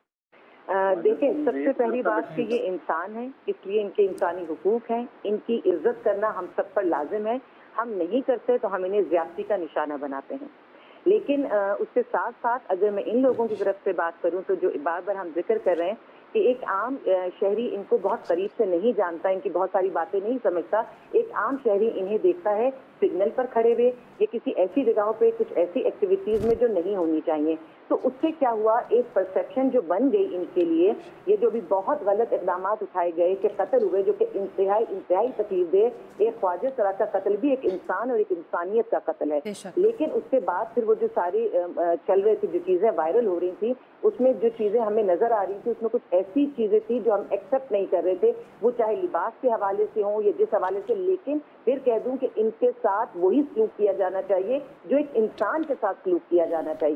देखिए, सबसे पहली बात कि ये इंसान है, इसलिए इनके इंसानी हुकूक हैं, इनकी इज्जत करना हम सब पर लाजिम है। हम नहीं करते तो हम इन्हें ज्यादती का निशाना बनाते हैं। लेकिन उसके साथ साथ अगर मैं इन लोगों की तरफ से बात करूं तो जो बार बार हम जिक्र कर रहे हैं कि एक आम शहरी इनको बहुत करीब से नहीं जानता, इनकी बहुत सारी बातें नहीं समझता, एक आम शहरी इन्हें देखता है सिग्नल पर खड़े हुए या किसी ऐसी जगहों पे कुछ ऐसी एक्टिविटीज में जो नहीं होनी चाहिए, तो उससे क्या हुआ, एक परसेप्शन जो बन गई इनके लिए, ये जो भी बहुत गलत इकदाम उठाए गए कि कत्ल हुए जो कि इंतहाई इंतहाई तकलीफ दे। एक ख्वाजा सरा का कत्ल भी एक इंसान और एक इंसानियत का कत्ल है, लेकिन उसके बाद फिर वो जो सारी चल रही थी, जो चीजें वायरल हो रही थी, उसमें जो चीजें हमें नजर आ रही थी उसमें कुछ ऐसी चीजें थी जो हम एक्सेप्ट नहीं कर रहे थे, वो चाहे लिबास के हवाले से हो या जिस हवाले से। लेकिन फिर कह दूं कि इनके साथ वही सलूक किया जाना चाहिए जो एक इंसान के साथ सलूक किया जाना चाहिए।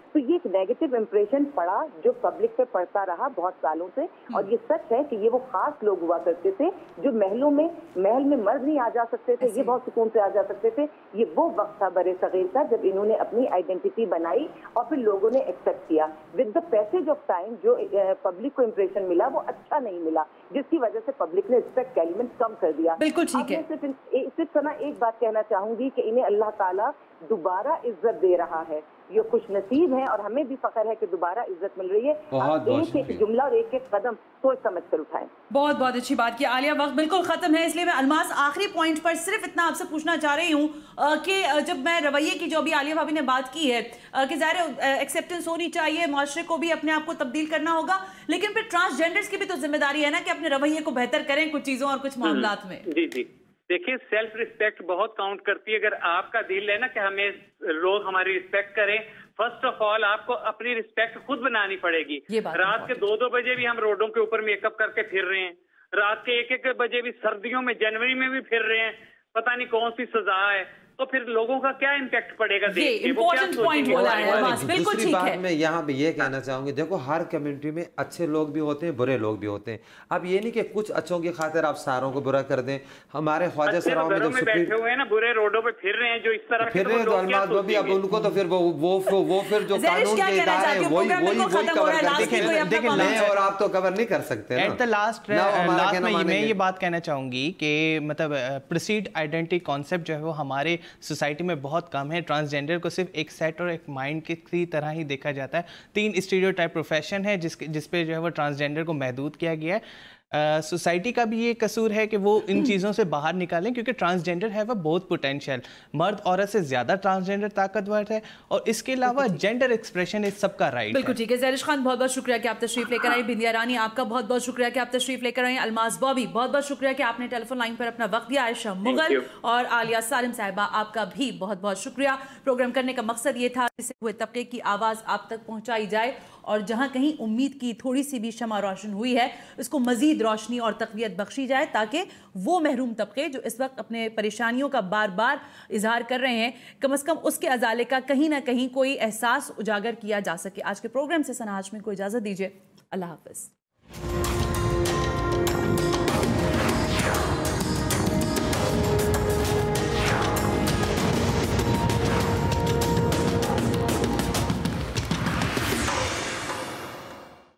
तो ये एक नेगेटिव इम्प्रेशन पड़ा जो पब्लिक पे पड़ता रहा बहुत सालों से। और ये सच है कि ये वो खास लोग हुआ करते थे जो महलों में महल में मर्द नहीं आ जा सकते थे, ये बहुत सुकून से आ जा सकते थे। ये वो वक्त था बड़े सगीर का जब इन्होंने अपनी आइडेंटिटी बनाई और फिर लोगों ने एक्सेप्ट किया। With the passage of time जो पब्लिक को इम्प्रेशन मिला वो अच्छा नहीं मिला, जिसकी वजह से पब्लिक ने रिस्पेक्ट का एलिमेंट कम कर दिया। बिल्कुल ठीक है। सिर्फ सिर्फ सना एक बात कहना चाहूंगी कि इन्हें अल्लाह ताला दोबारा इज्जत दे रहा है, ये खुश नसीब है और हमें भी फख्र है कि दोबारा इज्जत मिल रही है। बहुत एक एक जुमला और एक एक कदम सोच समझ कर उठाएं। बहुत बहुत अच्छी बात की आलिया। वक्त बिल्कुल खत्म है, इसलिए मैं अलमास आखिरी पॉइंट पर सिर्फ इतना आपसे पूछना चाह रही हूँ कि जब मैं रवैये की जो अभी आलिया भाभी ने बात की है कि ज़ाहिर एक्सेप्टेंस होनी चाहिए, माशरे को भी अपने आप को तब्दील करना होगा, लेकिन फिर ट्रांसजेंडर्स की भी तो जिम्मेदारी है ना कि अपने रवैये को बेहतर करें कुछ चीज़ों और कुछ मामलात में। जी जी देखिए, सेल्फ रिस्पेक्ट बहुत काउंट करती है। अगर आपका दिल है ना कि हमें लोग हमारी रिस्पेक्ट करें, फर्स्ट ऑफ ऑल आपको अपनी रिस्पेक्ट खुद बनानी पड़ेगी। रात के दो दो बजे भी हम रोडों के ऊपर मेकअप करके फिर रहे हैं, रात के एक एक बजे भी सर्दियों में जनवरी में भी फिर रहे हैं, पता नहीं कौन सी सजा है, तो फिर लोगों का क्या इम्पैक्ट पड़ेगा देख के, वो क्या सोचेंगे। दूसरी बात मैं यहाँ पे ये कहना चाहूंगी, देखो हर कम्युनिटी में अच्छे लोग भी होते हैं, बुरे लोग भी होते हैं। अब ये नहीं कि कुछ अच्छों की खातिर आप सारों को बुरा कर दें। हमारे ख्वाजा सरा में जब बैठे हुए हैं ना, बुरे रोडों पे फिर रहे हैं जो इस तरह फिर रहे हैं, तो अलमास भी अब उनको तो फिर वो वो वो फिर जो कानून के इदारे हैं वही वही वही कवर करते हैं और आप तो कवर नहीं कर सकते। एट द लास्ट लास्ट में मैं ये बात कहना चाहूंगी कि मतलब प्रोसीड आइडेंटिटी कॉन्सेप्ट जो है वो हमारे सोसाइटी में बहुत कम है। ट्रांसजेंडर को सिर्फ एक सेट और एक माइंड की तरह ही देखा जाता है। तीन स्टीरियोटाइप प्रोफेशन है जिस जिस पे जो है वो ट्रांसजेंडर को महदूद किया गया है। सोसाइटी uh, का भी ये कसूर है कि वो इन चीज़ों से बाहर निकालें, क्योंकि ट्रांसजेंडर है वह बहुत पोटेंशियल, मर्द औरत से ज़्यादा ट्रांसजेंडर ताकतवर है और इसके अलावा जेंडर एक्सप्रेशन इस सबका राइट। बिल्कुल ठीक है। ज़हरिश खान बहुत बहुत शुक्रिया कि आप तशरीफ लेकर आई। बिंदिया रानी आपका बहुत बहुत शुक्रिया कि आप तशरीफ लेकर आई। अलमास बॉबी बहुत बहुत शुक्रिया कि आपने टेलीफोन लाइन पर अपना वक्त दिया। आयशा मुगल और आलिया सालिम साहिबा आपका भी बहुत बहुत शुक्रिया। प्रोग्राम करने का मकसद ये था जिससे हुए तबके की आवाज़ आप तक पहुँचाई जाए और जहाँ कहीं उम्मीद की थोड़ी सी भी शमा रोशन हुई है उसको मजीद रोशनी और तक़वियत बख्शी जाए, ताकि वो महरूम तबके जो इस वक्त अपने परेशानियों का बार बार इजहार कर रहे हैं, कम अज़ कम उसके अजाले का कहीं ना कहीं कोई एहसास उजागर किया जा सके। आज के प्रोग्राम से सना हाशमी को इजाज़त दीजिए। अल्लाह हाफ़िज़।